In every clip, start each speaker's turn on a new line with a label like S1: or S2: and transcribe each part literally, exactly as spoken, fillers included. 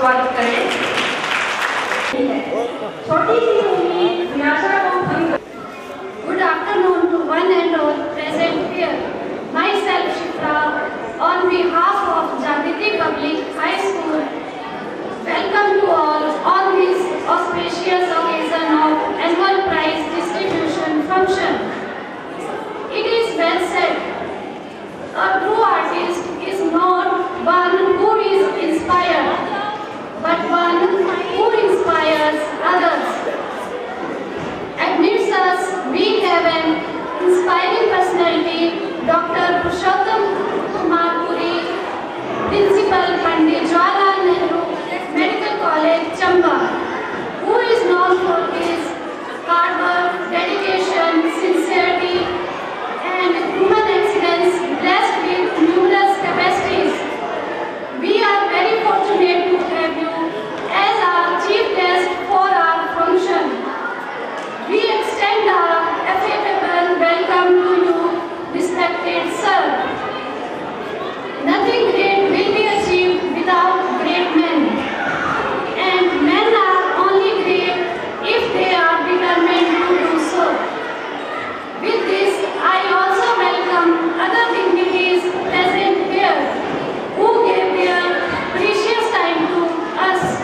S1: स्वागत करें। छोटी सी उम्मीद निराशा को भंग। Good afternoon to one and all present here. Myself Shifra, on behalf of Jagriti Public High School, welcome to all on this auspicious occasion of annual prize distribution function. It is well said, a true artist is not one who is inspired, but one who inspires others. Amidst us, we have an inspiring personality, Doctor Purushottam Kumar Puri, Principal Pandit Jawaharlal Nehru Medical College, Chamba, who is known for his hard work, dedication, sincerity, and human excellence, blessed with numerous capacities. We are very fortunate to have you as our chief guest for our function. We extend our affable welcome to you, respected sir. Nothing great will be achieved without great men, and men are only great if they are determined to do so. With this, I also welcome other dignitaries present here who gave their precious time to us.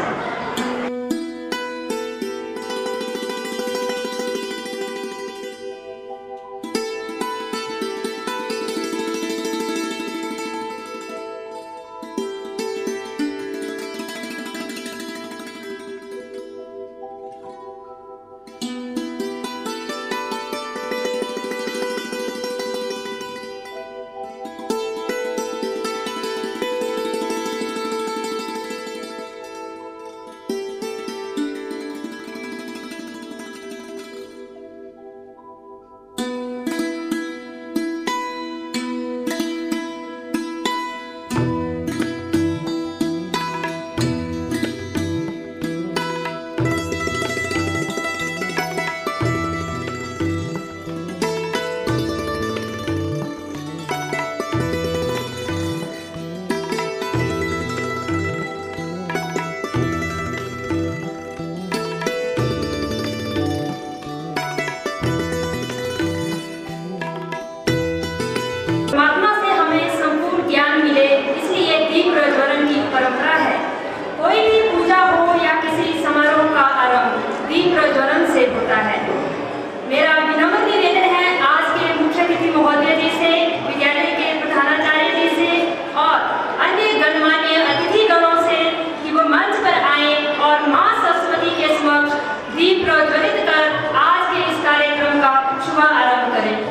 S1: परमात्मा से हमें संपूर्ण ज्ञान मिले, इसलिए दीप प्रज्वलन की परंपरा है। कोई भी पूजा हो या किसी समारोह का आरंभ दीप प्रज्वलन से होता है। मेरा विनम्र निवेदन है आज के मुख्य अतिथि महोदय जी से, विद्यालय के प्रधानाचार्य जी से और अन्य गणमान्य अतिथिगणों से कि वो मंच पर आए और माँ सरस्वती के समक्ष दीप प्रज्वलित कर आज के इस कार्यक्रम का शुभारंभ करें।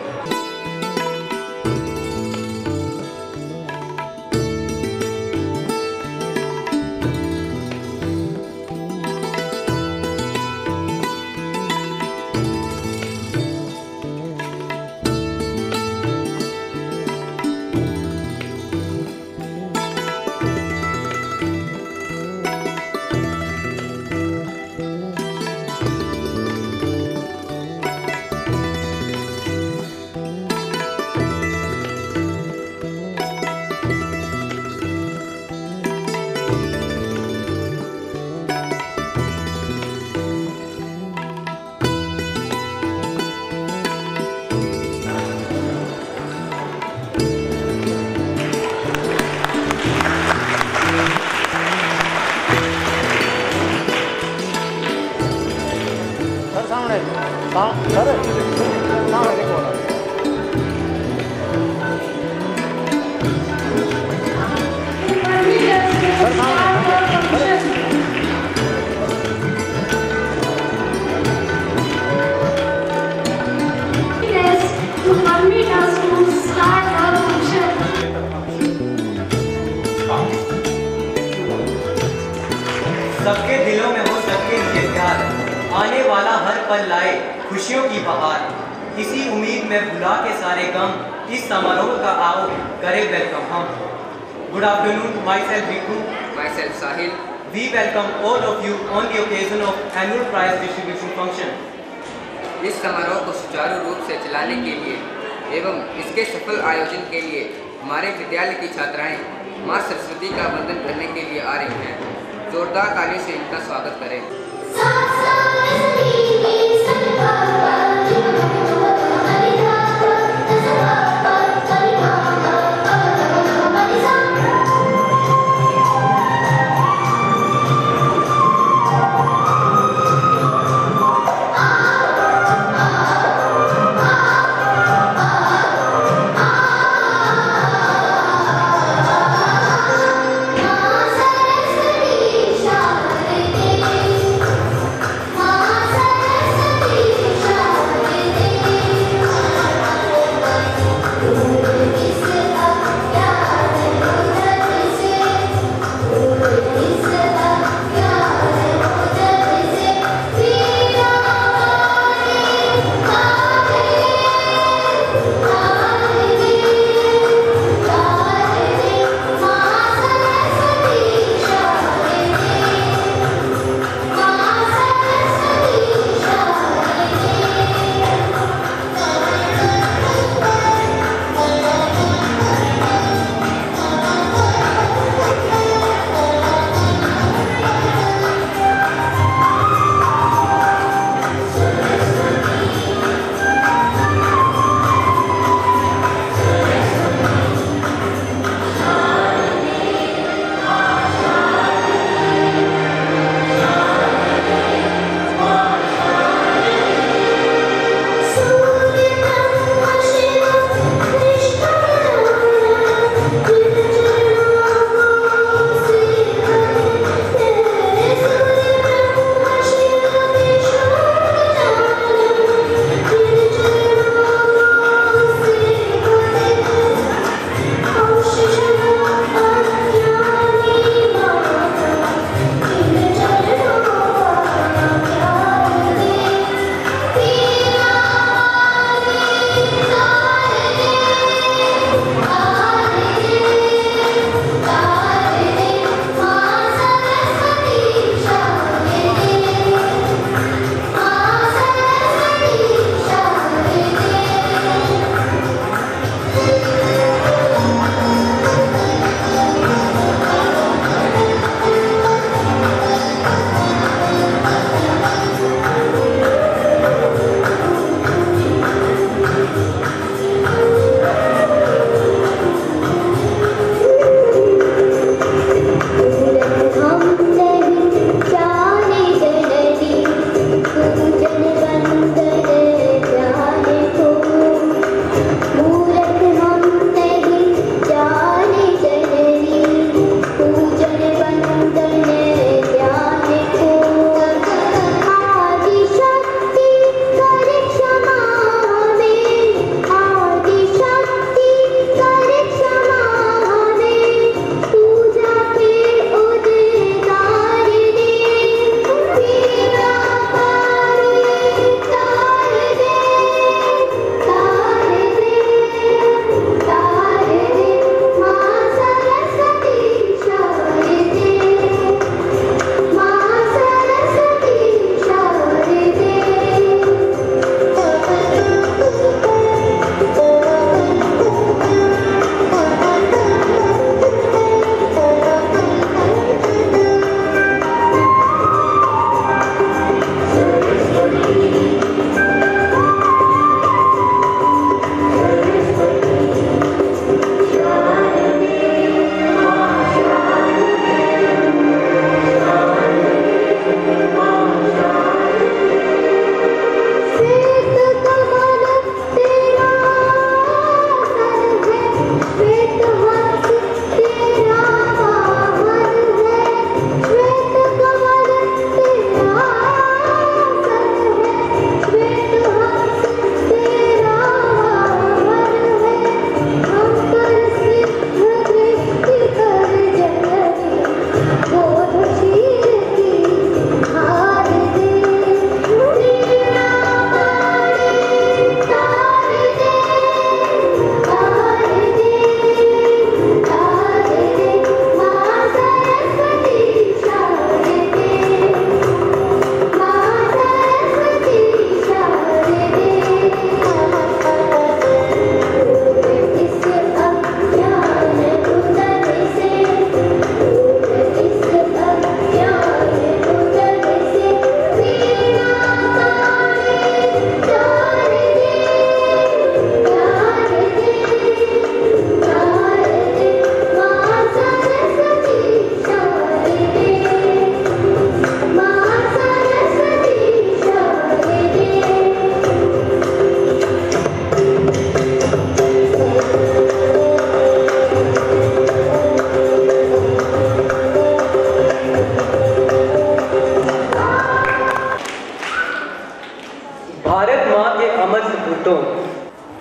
S2: सबके दिलों में हो सबके लिए प्यार, आने वाला हर पल लाए खुशियों की बहार। इसी उम्मीद में भुला के सारे गम, इस समारोह का आओ करे वेलकम हम। Good afternoon, myself Bikku,
S3: myself Sahil.
S2: We welcome all of you on the occasion of annual prize distribution function.
S3: इस समारोह को सुचारू रूप से चलाने के लिए एवं इसके सफल आयोजन के लिए हमारे विद्यालय की छात्राएं मां सरस्वती का वंदन करने के लिए आ रही हैं। जोरदार तालियों से इनका स्वागत करें।
S4: Shall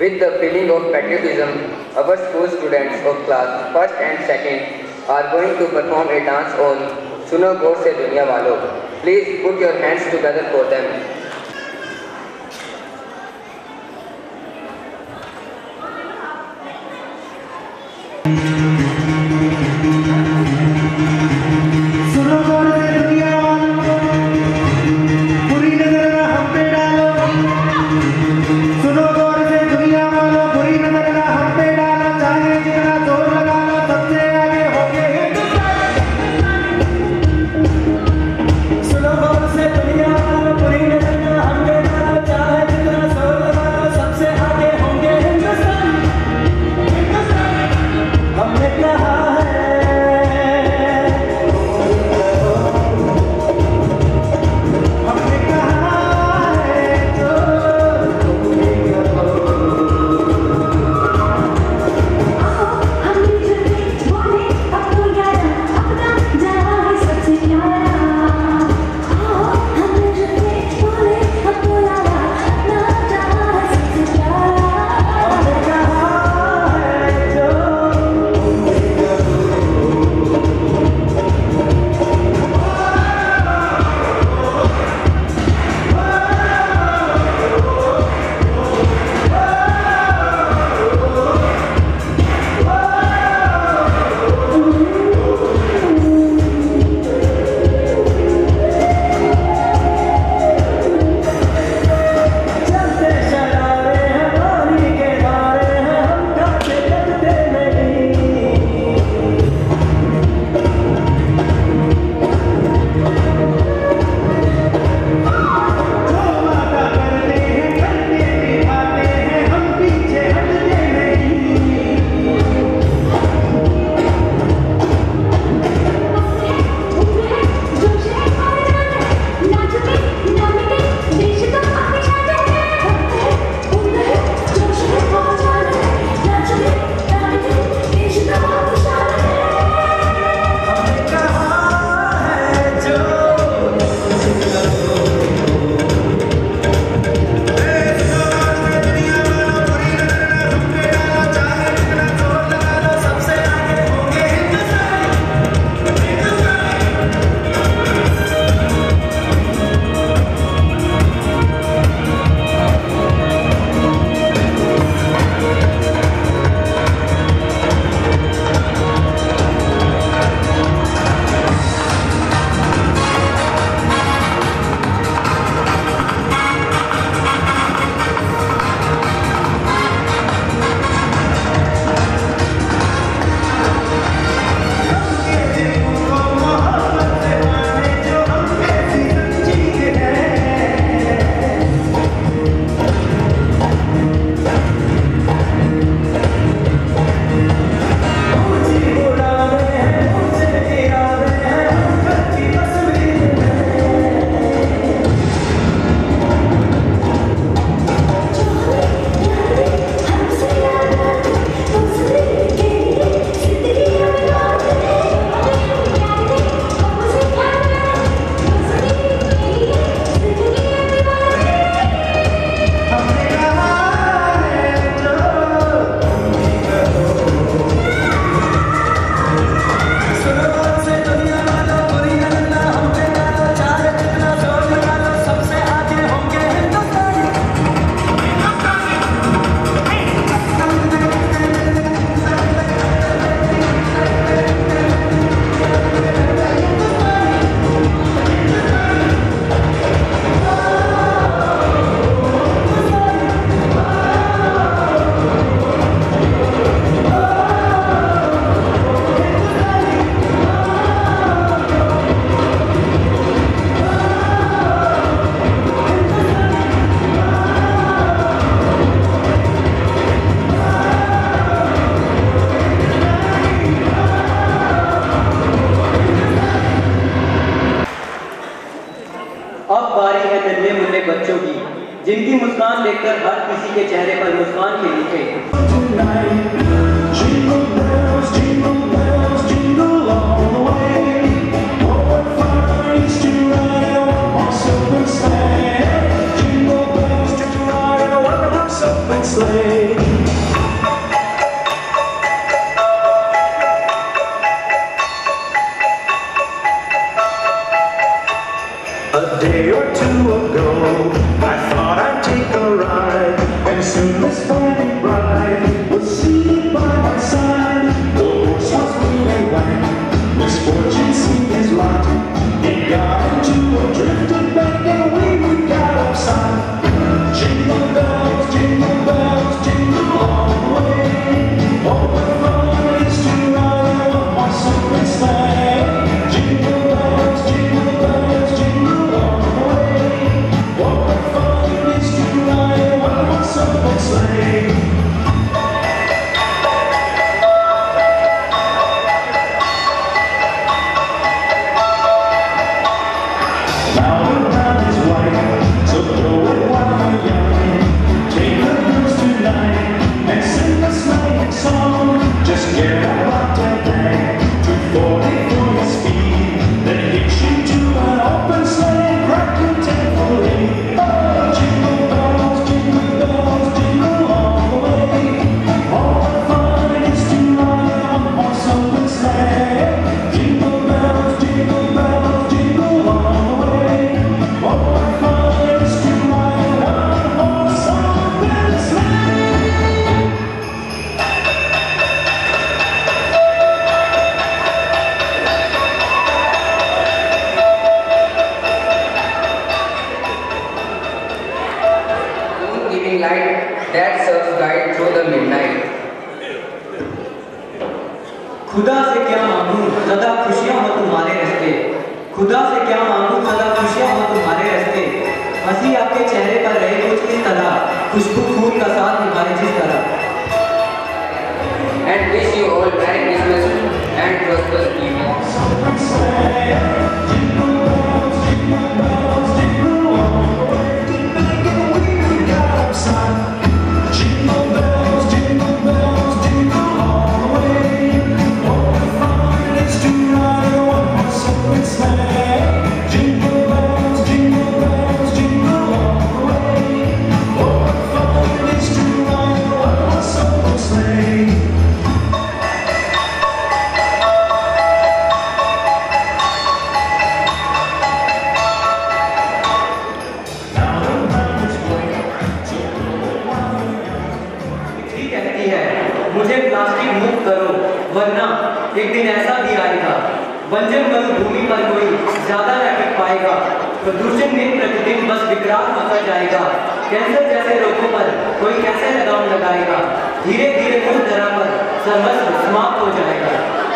S3: With the feeling of patriotism, our school students of class first and second are going to perform a dance on Suno Gaur Se Duniya Walo. Please put your hands together for them.
S4: सुनो गौर से दुनिया वालों, बुरी नजर ना हम पे डालो। सुनो गौर से दुनिया वालों, बुरी नजर ना हम पे डालो। चाहे जितना जोर लगा लो, सबसे आगे होंगे हिंदुस्तान। सुनो गौर से दुनिया वालों, बुरी नजर ना हम पे डालो। चाहे जितना जोर लगा लो, सबसे आगे होंगे हिंदुस्तान। हिंदुस्तान हमने कहा
S2: बच्चों की, जिनकी मुस्कान देखकर हर किसी के चेहरे पर मुस्कान खिली थे।
S4: Jingle bells, jingle bells, jingle all the way. Oh, what fun it is to ride a one-horse open sleigh. Jingle bells, to ride a one-horse open sleigh. Misfortune seemed his lot. He got into a drifted bank and we got upside. Jingle bells, jingle bells, jingle all the way. Oh, what fun it is to ride in one horse open sleigh. Jingle bells, jingle bells, jingle all the way. Oh, what fun it is to ride in one horse open sleigh.
S3: That serves guide through the midnight.
S2: खुदा से क्या मांगूं सदा खुशियां हो तुम्हारे रास्ते। खुदा से क्या मांगूं सदा खुशियां हो तुम्हारे रास्ते। हंसी आपके चेहरे पर रहे कुछ इस तरह, खुशबू फूल का साथ निभाए जिस तरह।
S3: And wish you all Merry Christmas and prosperous evening.
S2: मुझे प्लास्टिक मुक्त करो वरना एक दिन ऐसा भी आएगा, बंजर मरुभूमि पर कोई ज्यादा न टिक पाएगा। प्रदूषण दिन प्रतिदिन बस विकराल होता जाएगा। कैंसर जैसे रोगों पर कोई कैसे लगाम लगाएगा। धीरे धीरे मूल धरा पर सर्वस्व समाप्त हो जाएगा।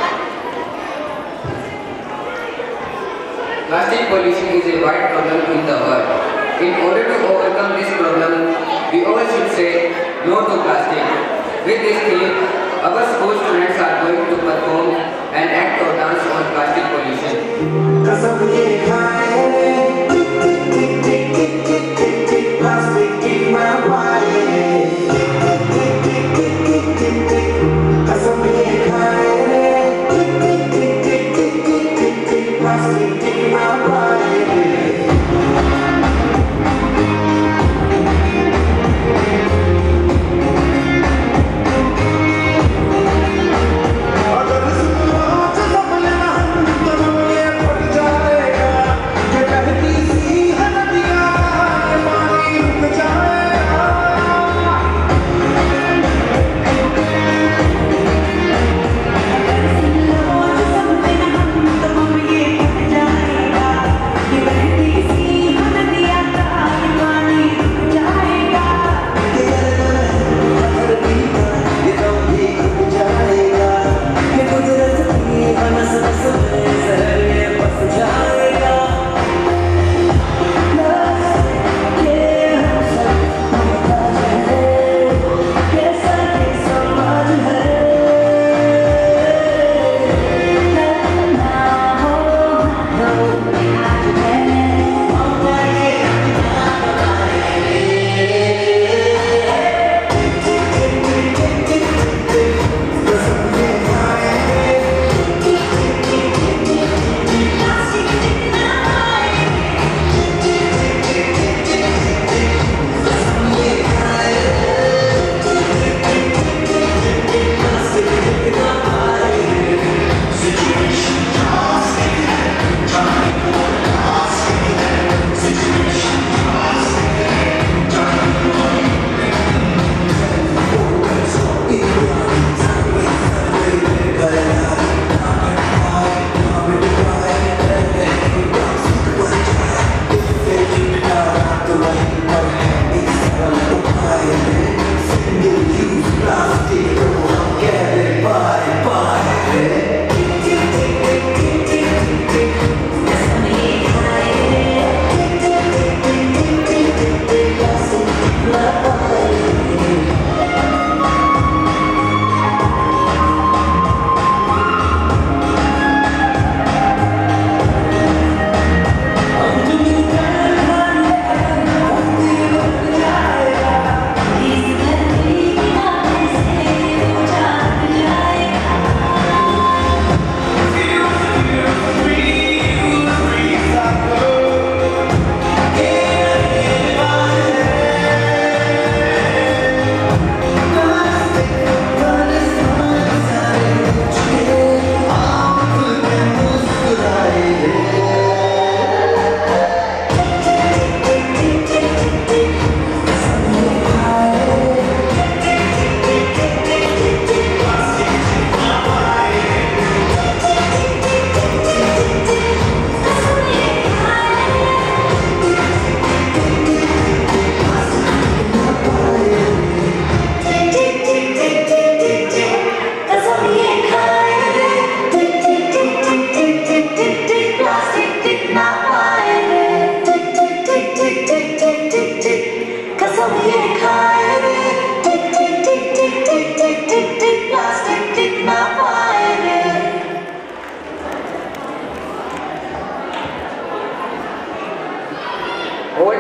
S3: Plastic pollution is a wide problem in the world. In order to overcome this problem, we all should say no to plastic. With this theme, our school students are going to perform an act or dance on plastic pollution.
S4: Plastic in my body. Plastic in my body.
S5: Yeah.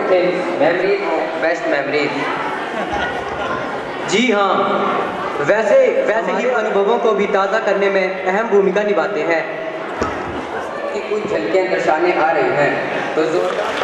S3: things, memories, best memories.
S2: जी हाँ, वैसे वैसे ही अनुभवों को भी ताज़ा करने में अहम भूमिका निभाते हैं।
S3: कि कुछ झलकियाँ दर्शाने आ रही हैं तो जोरदार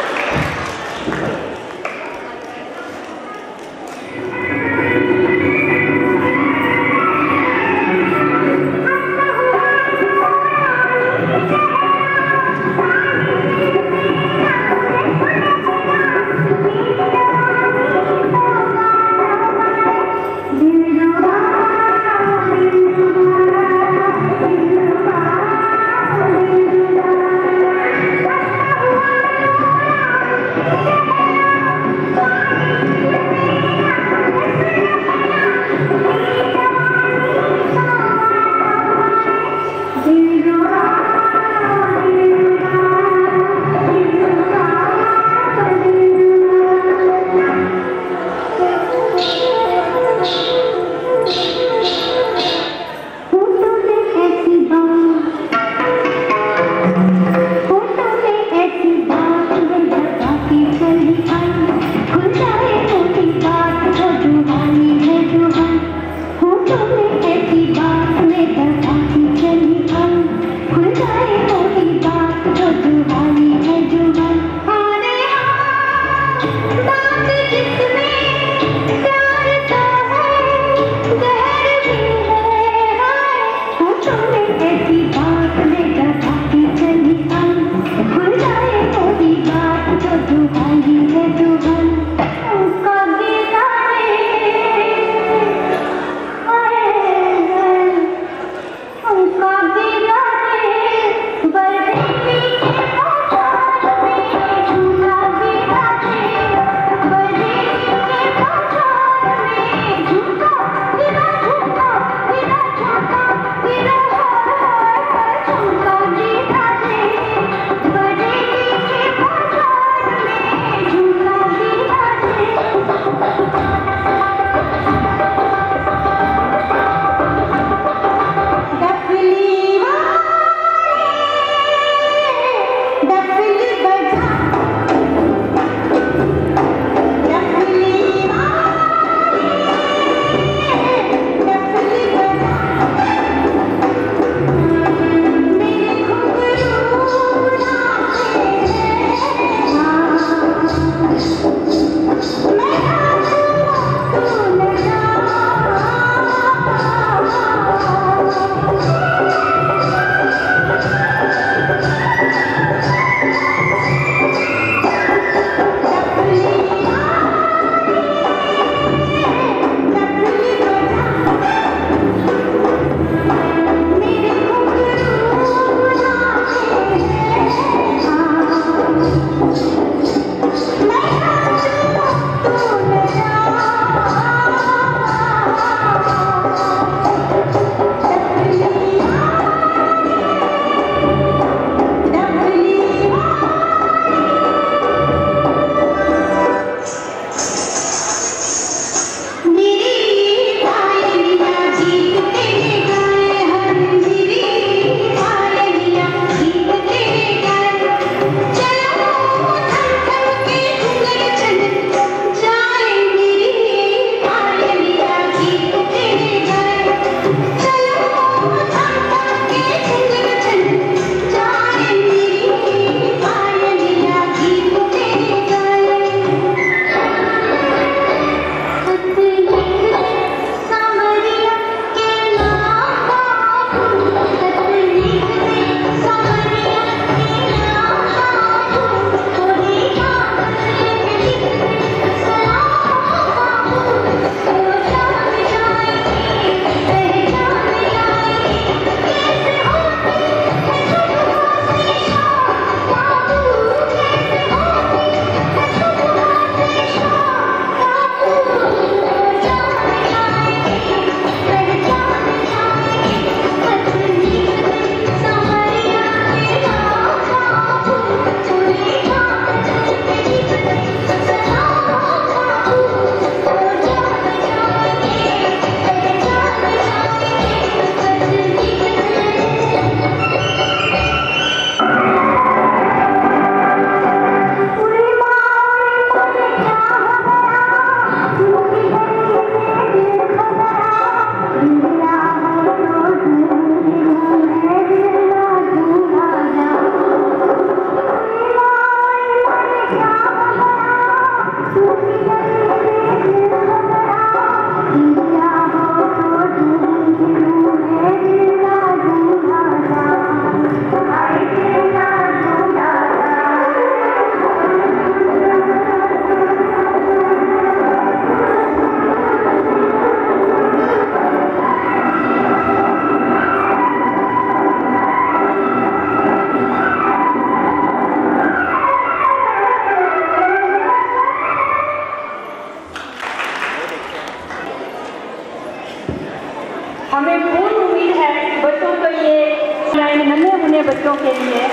S1: बच्चों के लिए।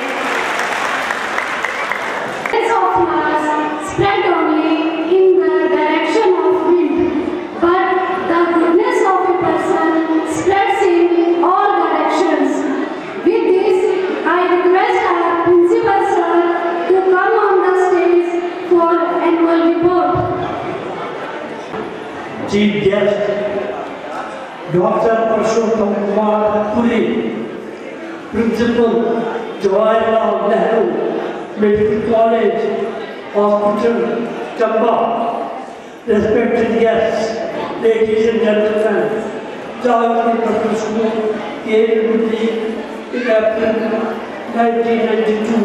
S1: Of Mars spread only in the direction of wind, but the goodness of a person spreads in all directions. With this, I request our principal sir to come on the stage for annual report.
S5: Chief guest, Doctor Purushottam Kumar Puri, Principal Jawaharlal Nehru Medical College, Hospital, Chamba. Respected guests, ladies and gentlemen, Charles Public School came into being in April nineteen ninety-two.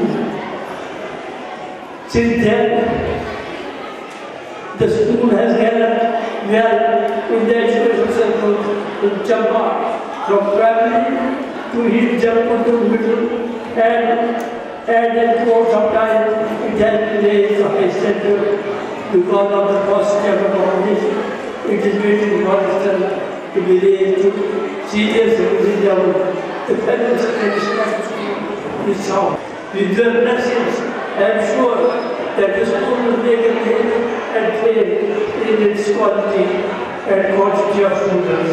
S5: Since then, the school has gathered well in the education circle in Chamba, from primary to his jump to middle and and in course of time it has been raised to high center because of the cost of accommodation. It is very important to be raised to senior secondary level. The financial condition of the school is sound. With your blessings, I am sure that the school will make a name and fame in its quality and quantity of students.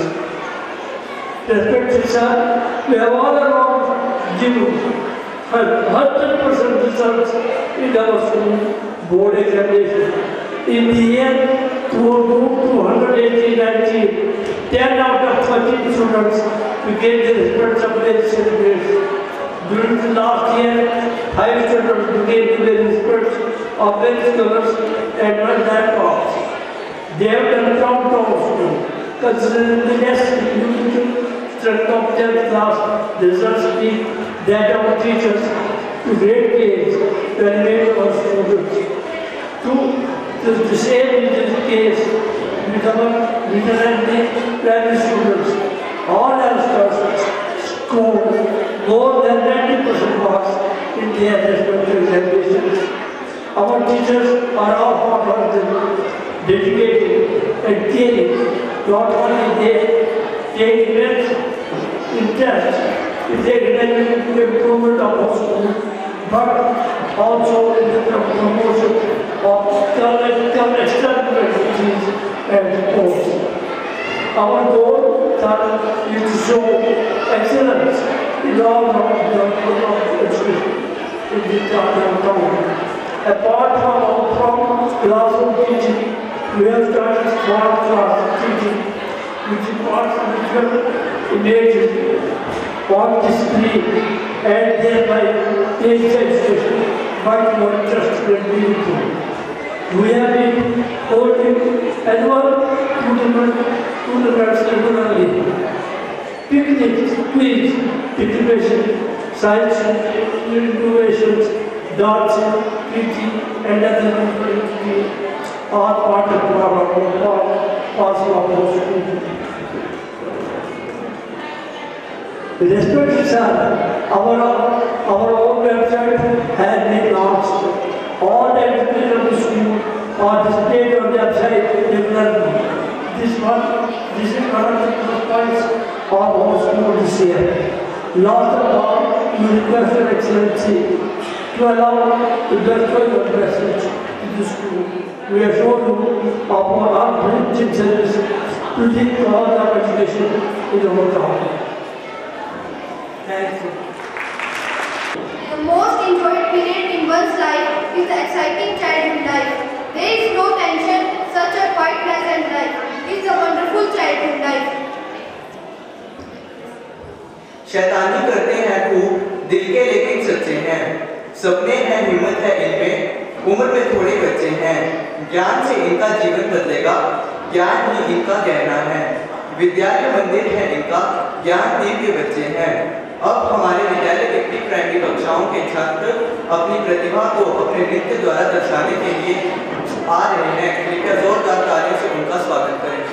S5: Respected sir, we have all around given one hundred percent results in our school board examination. In the year two hundred eighteen nineteen, ten out of thirteen students became the recipients of various certificates. During the last year, five students became the recipients of various colors and one laptops. They have done proud to our school, considering the less individual strength of tenth class results speak that our teachers to great pains evaluate our students. Two, the same is the case with our veterinary primary students. All youngsters scored more than ninety percent marks in their respective examinations. Our teachers are all hard-working, dedicated and caring. Not only they take immense interest in the academic improvement of our school, but also in the promotion of external activities and sports. Our goal is to show excellence in all of the education in the town. Apart from, from classroom teaching, we have started smart class teaching, which imparts visual images on display and thereby makes education much more interesting and meaningful. We have been holding annual tournaments regularly. Picnics, quiz, innovation, science, innovations, dancing, P T, and other activities are part of our parcel of our school. Respected sir, our, our own website has been launched. All the activities of the school are displayed on the website regularly. This one, this is one of the points of our school this year. Last of all, we request your excellency to allow to deliver your message to the school. We assure you of our unbridged service to the cause of education in our town. Thank you.
S6: The most enjoyed period in one's life is the exciting childhood life. There is no tension, such a quite pleasant life. It's a wonderful childhood life.
S2: शैतानी करते हैं खूब, दिल के लेकिन सच्चे हैं। सपने हैं, हिम्मत है इनमें, उम्र में थोड़े बच्चे हैं। ज्ञान से इनका जीवन बदलेगा, ज्ञान ही इनका कहना है। विद्यालय मंदिर है इनका, ज्ञान देव के बच्चे हैं। अब हमारे विद्यालय के प्री प्राइमरी कक्षाओं के छात्र अपनी प्रतिभा को अपने नृत्य द्वारा दर्शाने के लिए आ रहे हैं। कृपया जोरदार तालियों से उनका स्वागत करें।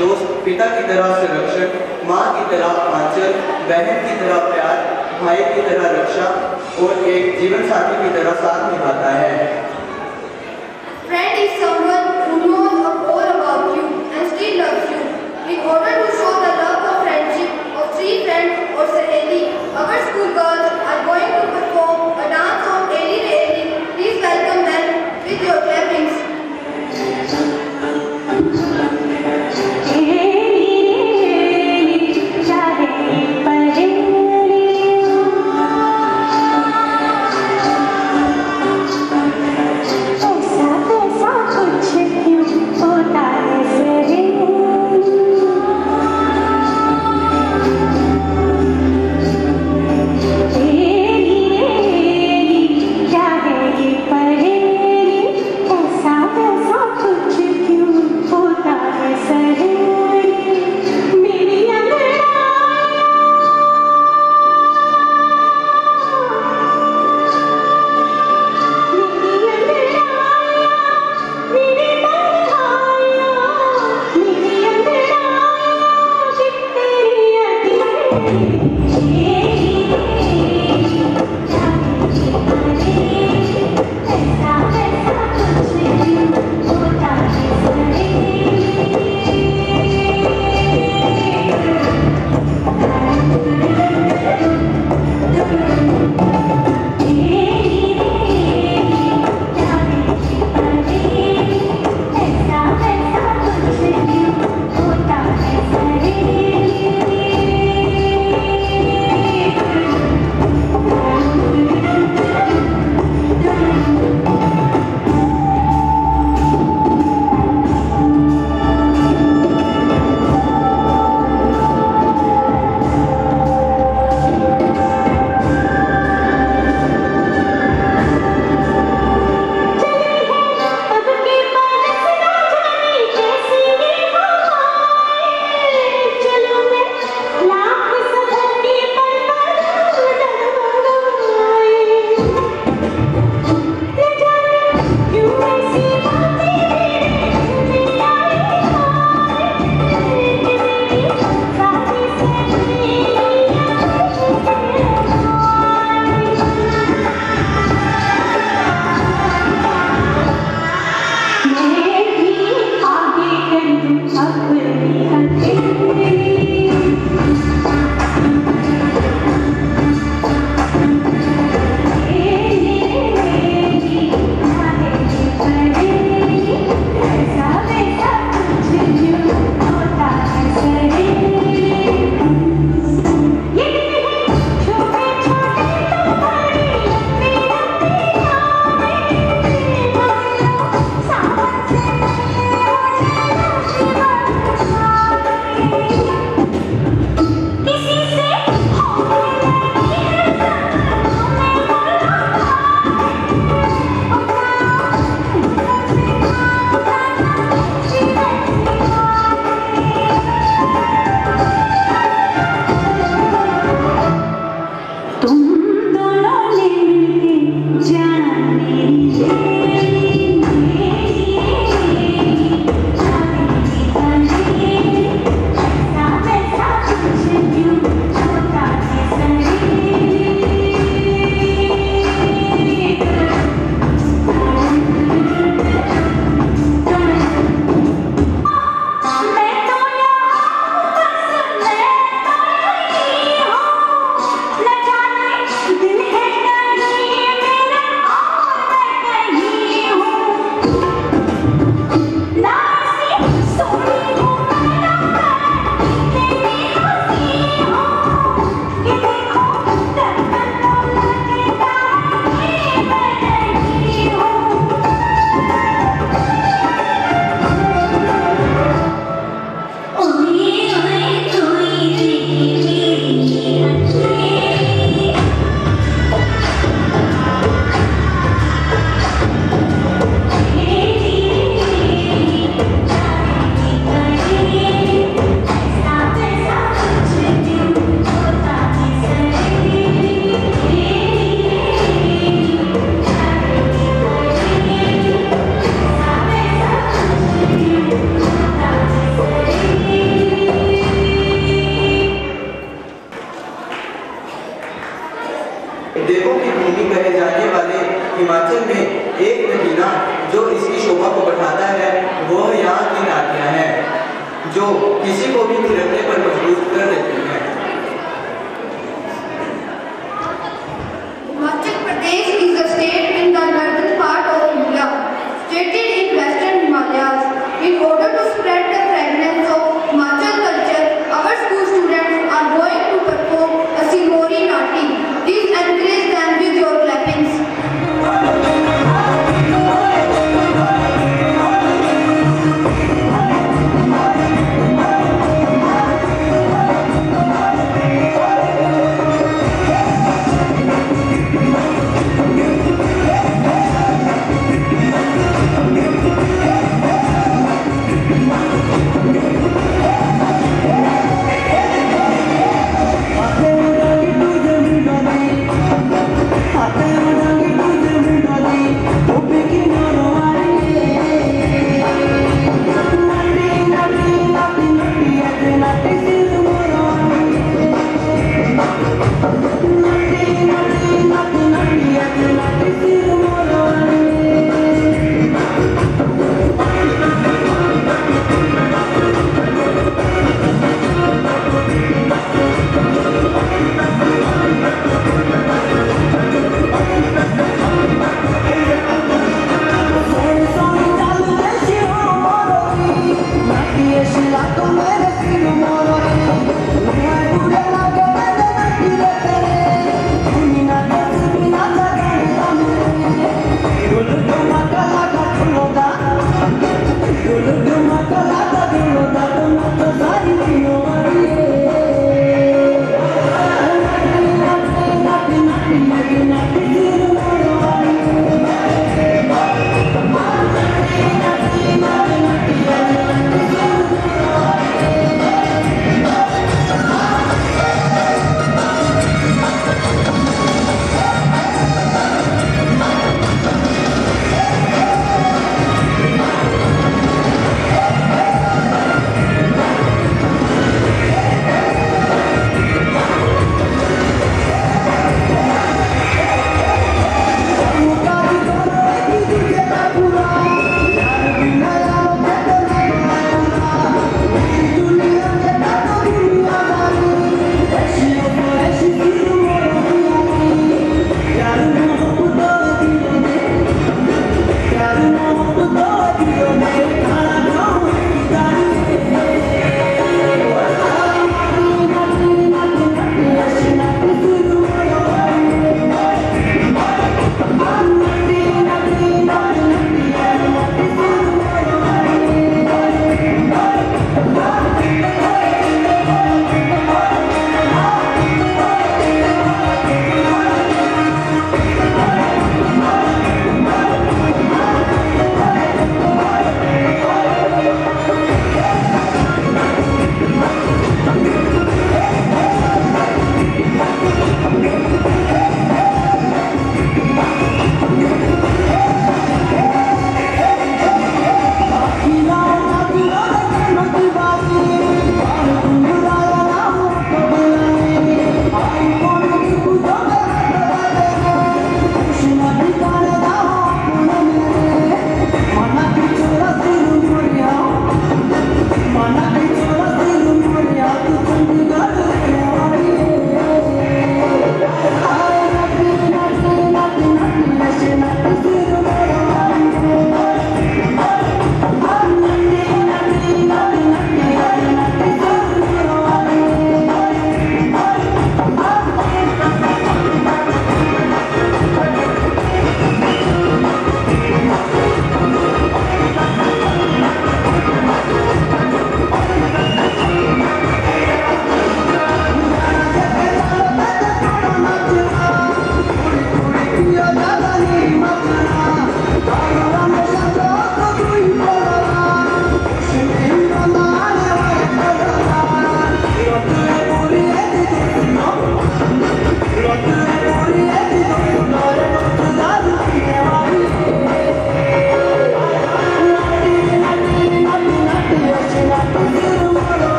S7: दोस्त पिता की तरह संरक्षण, माँ की तरह आंचल, बहन की तरह प्यार, भाई की तरह रक्षा और एक जीवन साथी की तरह साथ निभाता है।
S6: Friend is someone who knows all about you and still loves you. In order to show the love of friendship of three friends or Saheli, our school girls are going to perform a dance of Eli Eli. Please welcome them with your clappings.
S8: Thank you.
S7: किसी को भी थिरकने पर मजबूर कर देती हैं।
S6: Himachal Pradesh is a state in the northern part of India, situated in western Himalayas. In order to spread the fragrance of Himachal culture, our school students are going to perform a Simori Nati. Please encourage them with your clappings.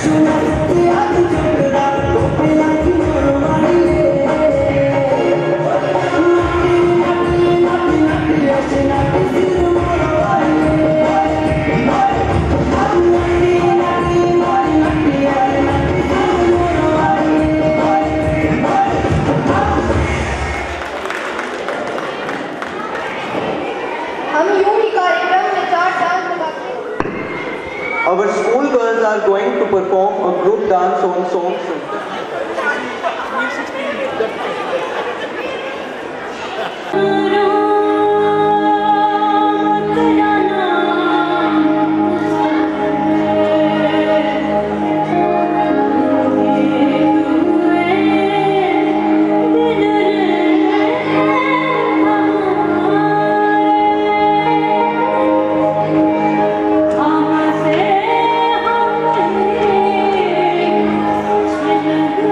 S7: Our school girls are going to perform a group dance on songs.
S8: Thank you.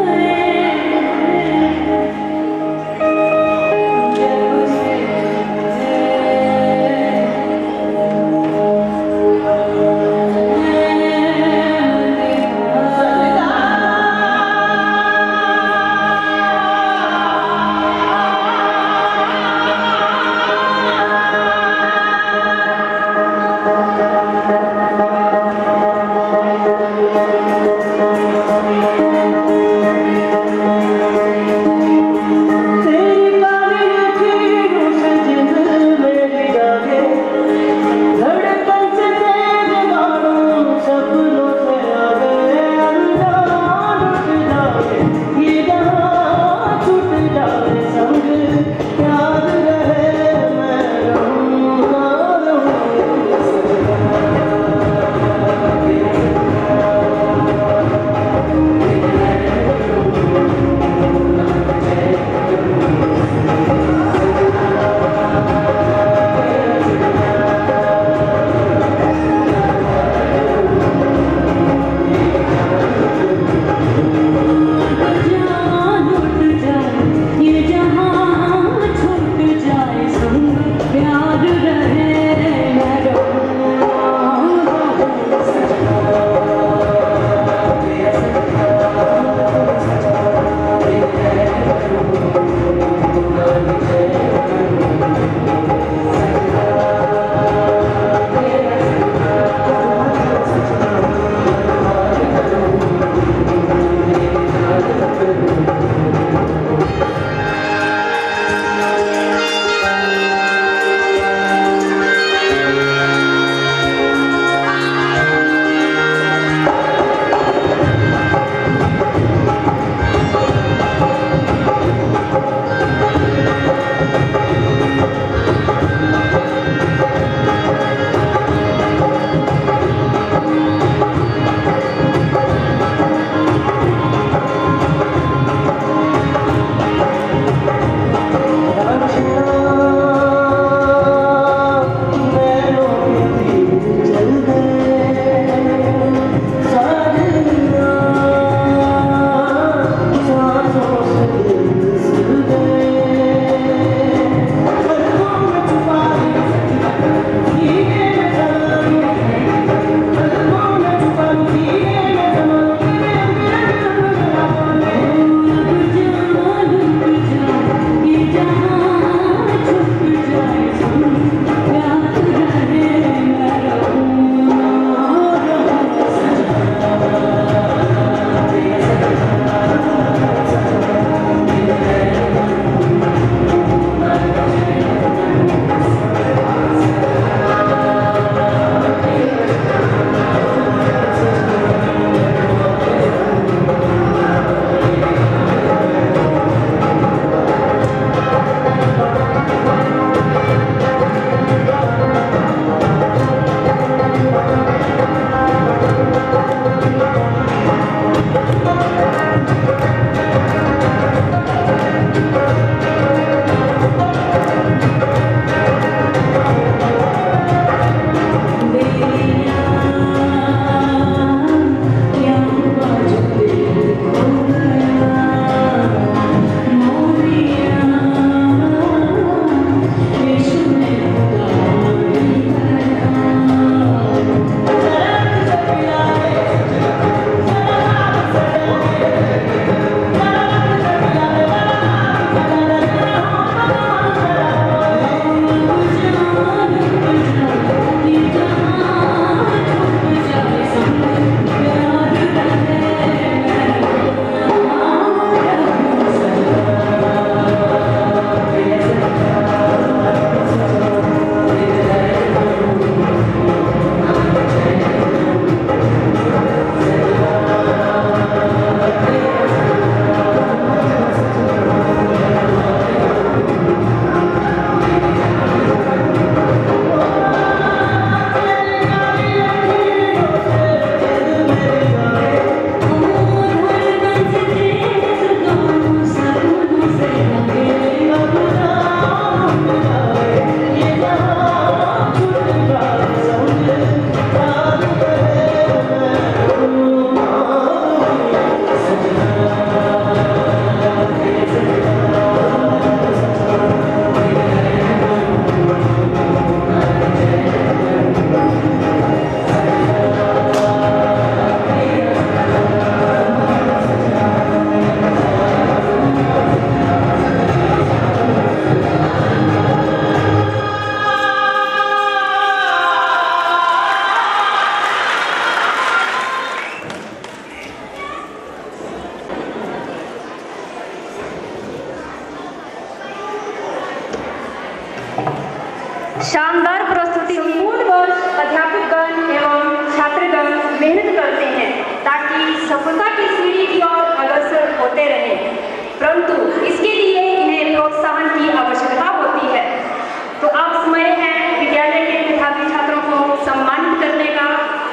S8: ताकि सफलता की सीढ़ी की ओर अग्रसर होते रहें, परंतु इसके लिए इन्हें प्रोत्साहन की आवश्यकता होती है। तो अब समय है विद्यालय के मेधावी छात्रों को सम्मानित करने का।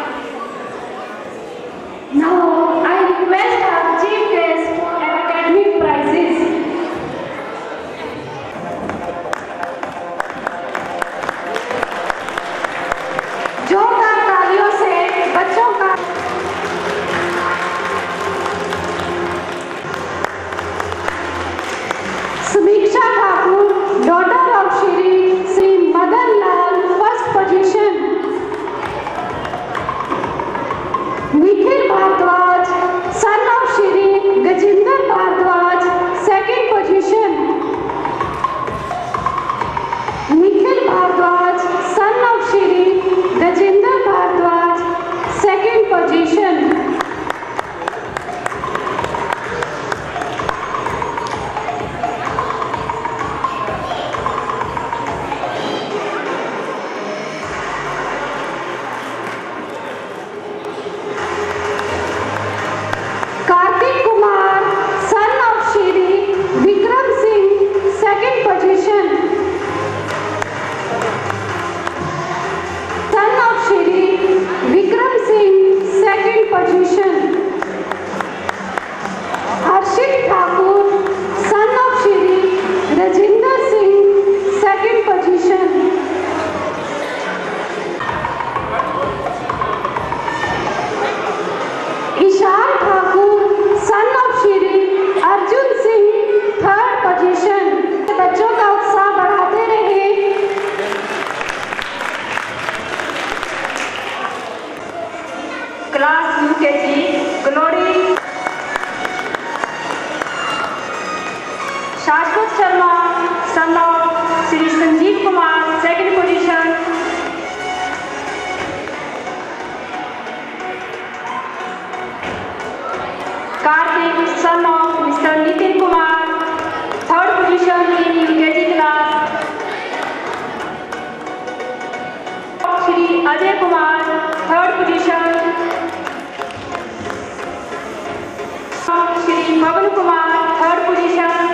S1: Now I request our chief guest for academic prizes. जोरदार तालियों से बच्चों का Samiksha Thakur, daughter of Shri Shri Madan Lal, first position. Nikhil Bhardwaj, son of Shri Gajendra Bhardwaj, second position. Nikhil Bhardwaj, son of Shri Gajendra Bhardwaj, second position. Kartik Kumar, son of Shri Vikram Singh, second position. Son of Shri Vikram Singh, second position. Harshit Thakur, son of Shri Rajendra Singh, second position. Ishaan Thakur, son of Shri Arjun Singh, third position. बच्चों का उत्साह बढ़ाते रहे।
S8: Class UKG Glory Shashwat Sharma, son of Shri Sanjeev Kumar, second position. Kartik, son of mister Nitin Kumar, third position in UKG class. Shri Ajay Kumar, third position. Shri Pawan Kumar, third position.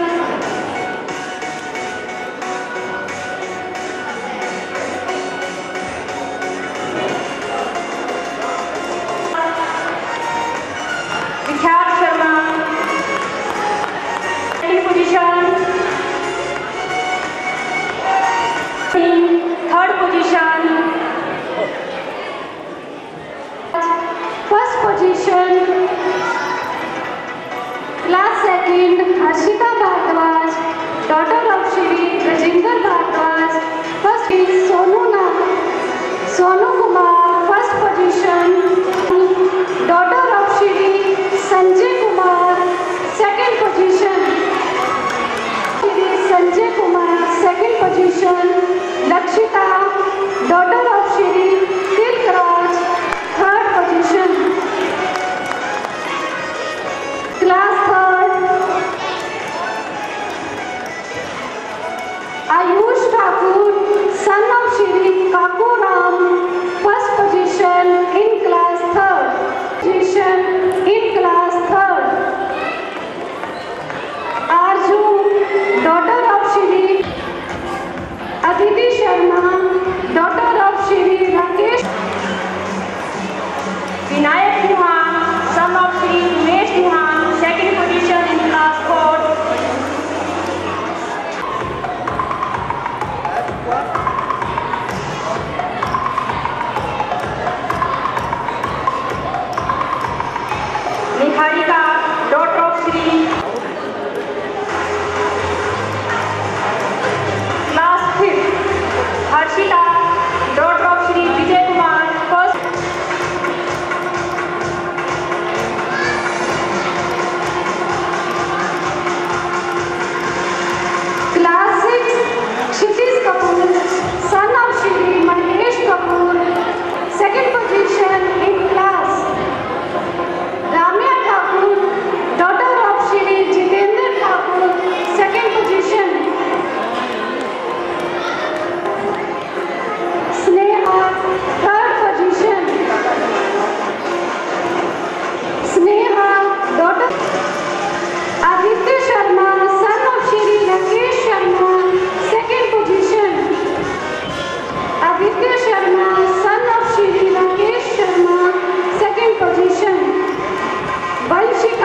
S8: Vikhyat Sharma, second position. Third position.
S1: First position. Class second Harshita Bhardwaj, daughter of Shri Rajendra Bhardwaj, first is Sonu Nag Sonu Kumar, first position. Daughter of Shri Sanjay Kumar, second position. Shri Sanjay Kumar, second position. Lakshita, daughter of Shri Tilakraj, third position. Class third Ayush Thakur, son of Shri Kaku Ram, first position in class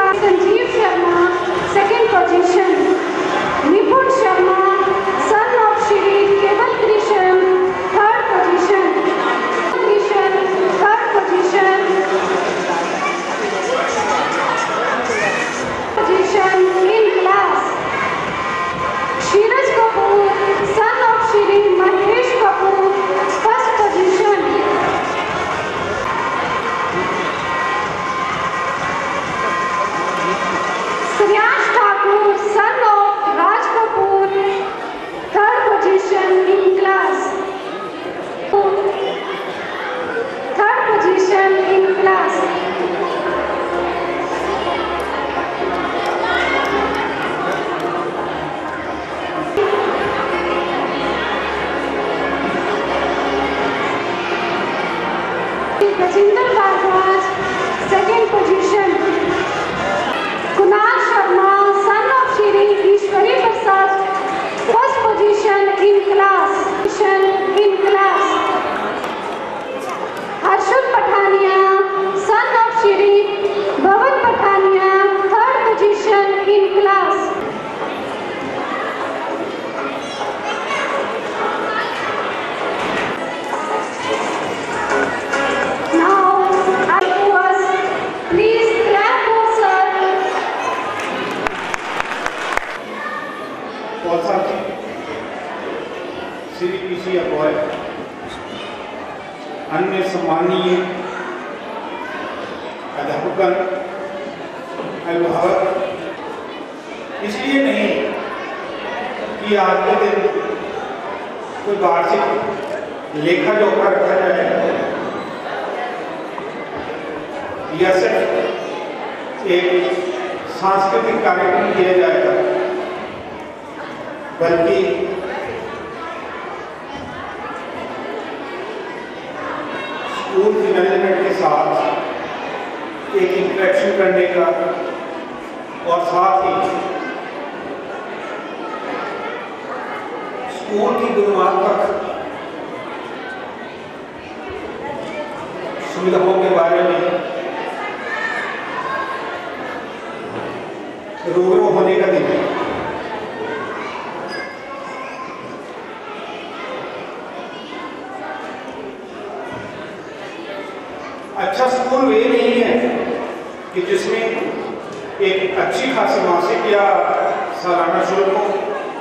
S1: Sanjeev Sharma second position, Nipun Sharma son of Shri Kewal Krishan third position, Krishan third position, position in class, Sheeraj Kapoor son of Shri Mahesh Kapoor first position, Shreyansh Thakur son of Raj Kapoor third position in class, third position in class, Rajinder Bhardwaj second position, Kunal Sharma son of Shri Ishwari Prasad first position in class, in class, Harshad Pathania son of Shri Bhavan Pathania third position in class.
S9: Shri PC Abhoy, अन्य सम्मानीय अध्यापकगण, अभिभावक, इसलिए नहीं कि आज के दिन कोई वार्षिक लेखा जोखा रखा जाए या सिर्फ एक सांस्कृतिक कार्यक्रम किया जाएगा, बल्कि स्कूल की मैनेजमेंट के साथ एक इंटरेक्शन करने का और साथ ही स्कूल की गुणवत्तात्मक सुविधाओं के बारे में रूबरू होने का दिन है। अच्छा स्कूल वे नहीं है कि जिसमें एक अच्छी खासी मासिक या सालाना शुल्क हो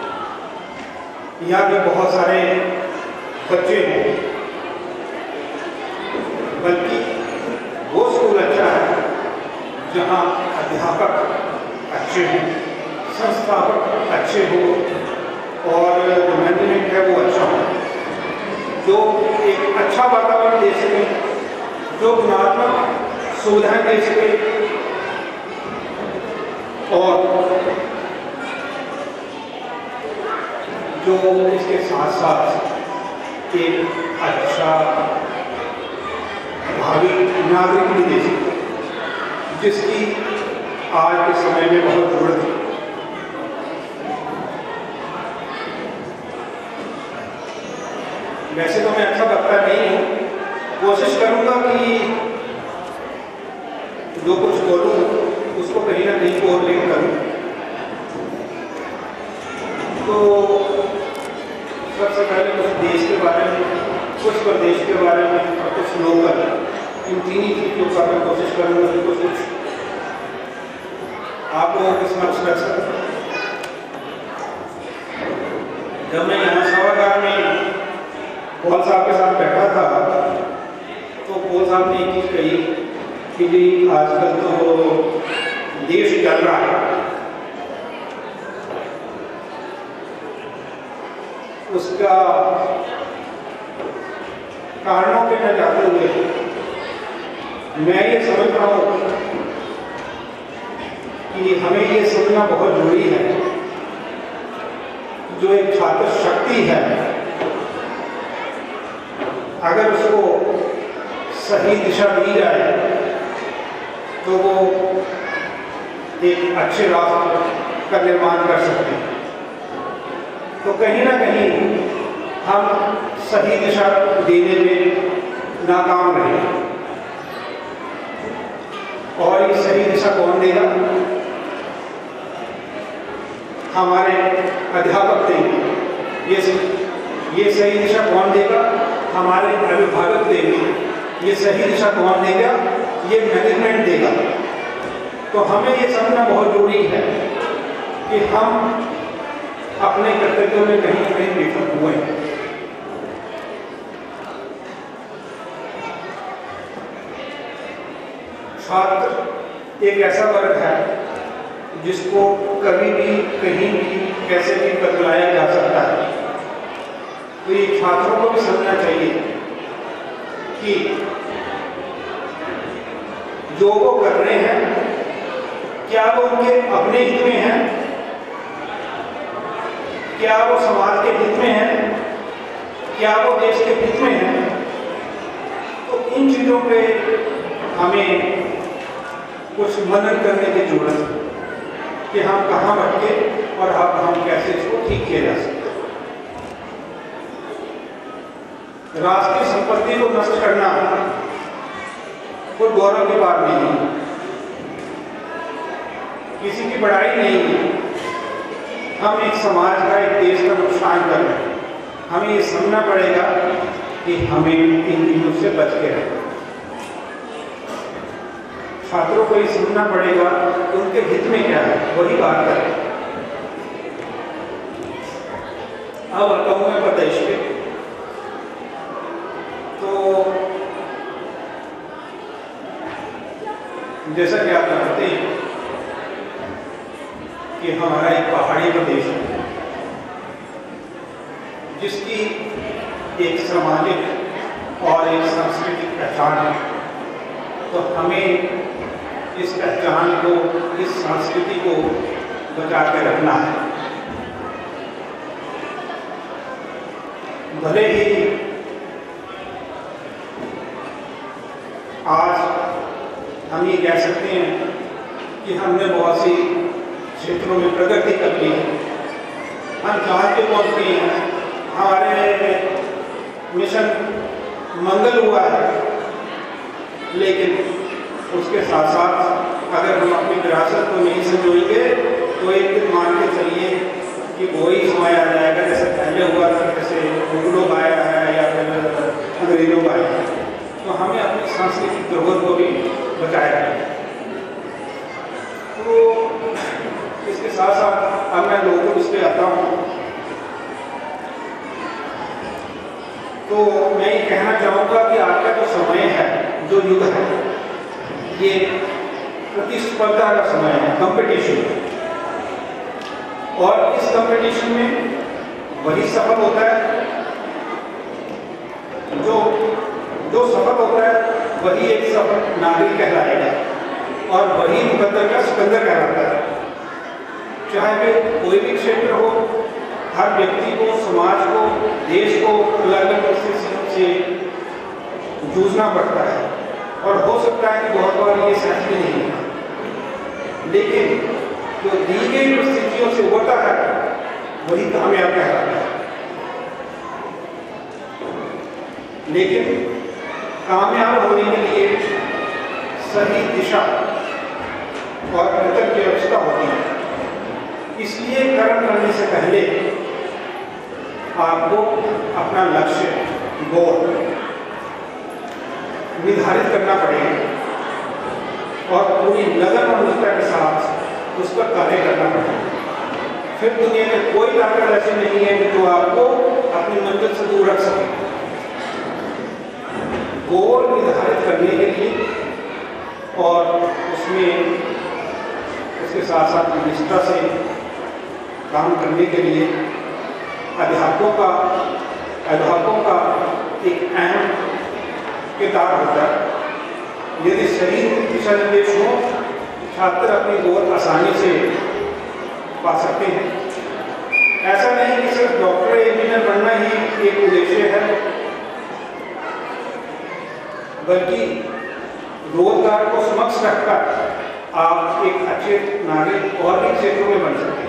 S9: या भी बहुत सारे बच्चे हों, बल्कि वो स्कूल अच्छा है जहां अध्यापक अच्छे हों, संस्थापक अच्छे हों और जो मैनेजमेंट है वो अच्छा हो, जो एक अच्छा वातावरण दे सके, जो गुणात्मक सुविधाएं दे सके और जो इसके साथ साथ एक अच्छा भावी नागरिक भी दे सके, जिसकी आज के समय में बहुत जरूरत है। वैसे तो मैं अच्छा वक्ता नहीं हूँ, कोशिश करूंगा कि जो कुछ बोलूं उसको कहीं ना कहीं कोरिलेट करूं। तो सबसे पहले कुछ देश के बारे में, कुछ प्रदेश के बारे में और कुछ लोकल, इन तीन ही चीज़ों का मैं कोशिश करूंगा कि कुछ कुछ आप लोगों के समक्ष रख सकूं। जब मैं यहाँ सभागार में पॉल साहब के साथ बैठा था तो पॉल साहब ने एक चीज़ कही कि जी आजकल तो देश चल रहा है, उसका कारणों पे न जाते हुए मैं ये समझ रहा हूँ कि हमें ये समझना बहुत जरूरी है, जो एक छात्र शक्ति है अगर उसको सही दिशा दी जाए तो वो एक अच्छे राष्ट्र का निर्माण कर सकते हैं। तो कहीं ना कहीं हम सही दिशा देने में नाकाम रहे और ये सही दिशा कौन देगा? हमारे अध्यापक देंगे। ये ये सही दिशा कौन देगा? हमारे अभिभावक देंगे। ये सही दिशा कौन देगा? ये मैनेजमेंट देगा। तो हमें ये समझना बहुत जरूरी है कि हम अपने कर्तव्यों में कहीं ना कहीं विफल हुए हैं। छात्र एक ऐसा वर्ग है जिसको कभी भी कहीं भी कैसे भी बदलाया जा सकता है। तो ये छात्रों को भी समझना चाहिए कि जो वो कर रहे हैं क्या वो उनके अपने हित में है, क्या वो समाज के हित में है, क्या वो देश के हित में है। तो इन चीजों पे हमें कुछ मनन करने की जरूरत है कि हम कहाँ भटके और अब हम कैसे इसको ठीक किया जा सकते। राष्ट्रीय संपत्ति को नष्ट करना कोई गौरव की बात नहीं है, किसी की बड़ाई नहीं है। हम एक समाज का, एक देश का नुकसान कर रहे हैं। हमें ये समझना पड़ेगा कि हमें इन चीजों से बच के रहना। छात्रों को ये समझना पड़ेगा कि उनके हित में क्या है, वही बात करें। अब आता हूं मैं प्रदेश पे। तो जैसा कि आप जानते हैं कि हमारा एक पहाड़ी प्रदेश है जिसकी एक सामाजिक और एक सांस्कृतिक पहचान है। तो हमें इस पहचान को, इस संस्कृति को बचा के रखना है। भले ही आज हम ये कह सकते हैं कि हमने बहुत सी क्षेत्रों में प्रगति कर ली है, हम जहाँ के पहुँचते हैं, हमारे मिशन मंगल हुआ है, लेकिन उसके साथ साथ अगर हम अपनी विरासत को नहीं संजोएंगे तो एक दिन मान के चलिए कि वही समय आ जाएगा जैसे पहले हुआ था, जैसे मुगलों आया है या फिर अंग्रेजों का आया है। तो हमें अपनी सांस्कृतिक धरोहर को भी बचाए रखें। तो इसके साथ साथ अब मैं लोगों को इस पर आता हूँ, तो मैं ये कहना चाहूँगा कि आज का जो समय है, जो युग है, ये प्रतिस्पर्धा का समय है, कंपटीशन। और इस कंपटीशन में वही सफल होता है जो जो सफल होता है वही एक सफल नागरिक कहलाएगा और वही मुकद्दर का सिकंदर कहलाता है। चाहे वे कोई भी क्षेत्र हो, हर व्यक्ति को, समाज को, देश को अलग अलग परिस्थितियों से जूझना पड़ता है और हो सकता है कि बहुत बार ये सच भी नहीं है, लेकिन जो दी गई परिस्थितियों से होता है वही कामयाब कहलाता है। लेकिन कामयाब होने के लिए सही दिशा और बेहतर की व्यवस्था होती है। इसलिए कर्म करने से पहले आपको अपना लक्ष्य, गोल निर्धारित करना पड़ेगा और पूरी लगन और निष्ठा के साथ उस पर कार्य करना पड़ेगा। फिर दुनिया में कोई ताकत ऐसी नहीं है जो आपको अपनी मंजिल से दूर रख सके। गोल निर्धारित करने के लिए और उसमें उसके साथ साथ निष्ठा से काम करने के लिए अध्यापकों का अध्यापकों का एक अहम किरदार होता है। यदि सही दिशा निर्देश हो, छात्र अपनी गोल आसानी से पा सकते हैं। ऐसा नहीं कि सिर्फ डॉक्टर इंजीनियर बनना ही एक उद्देश्य है, बल्कि रोजगार को समक्ष रखकर आप एक अच्छे नागरिक और भी क्षेत्रों में बन सकते हैं।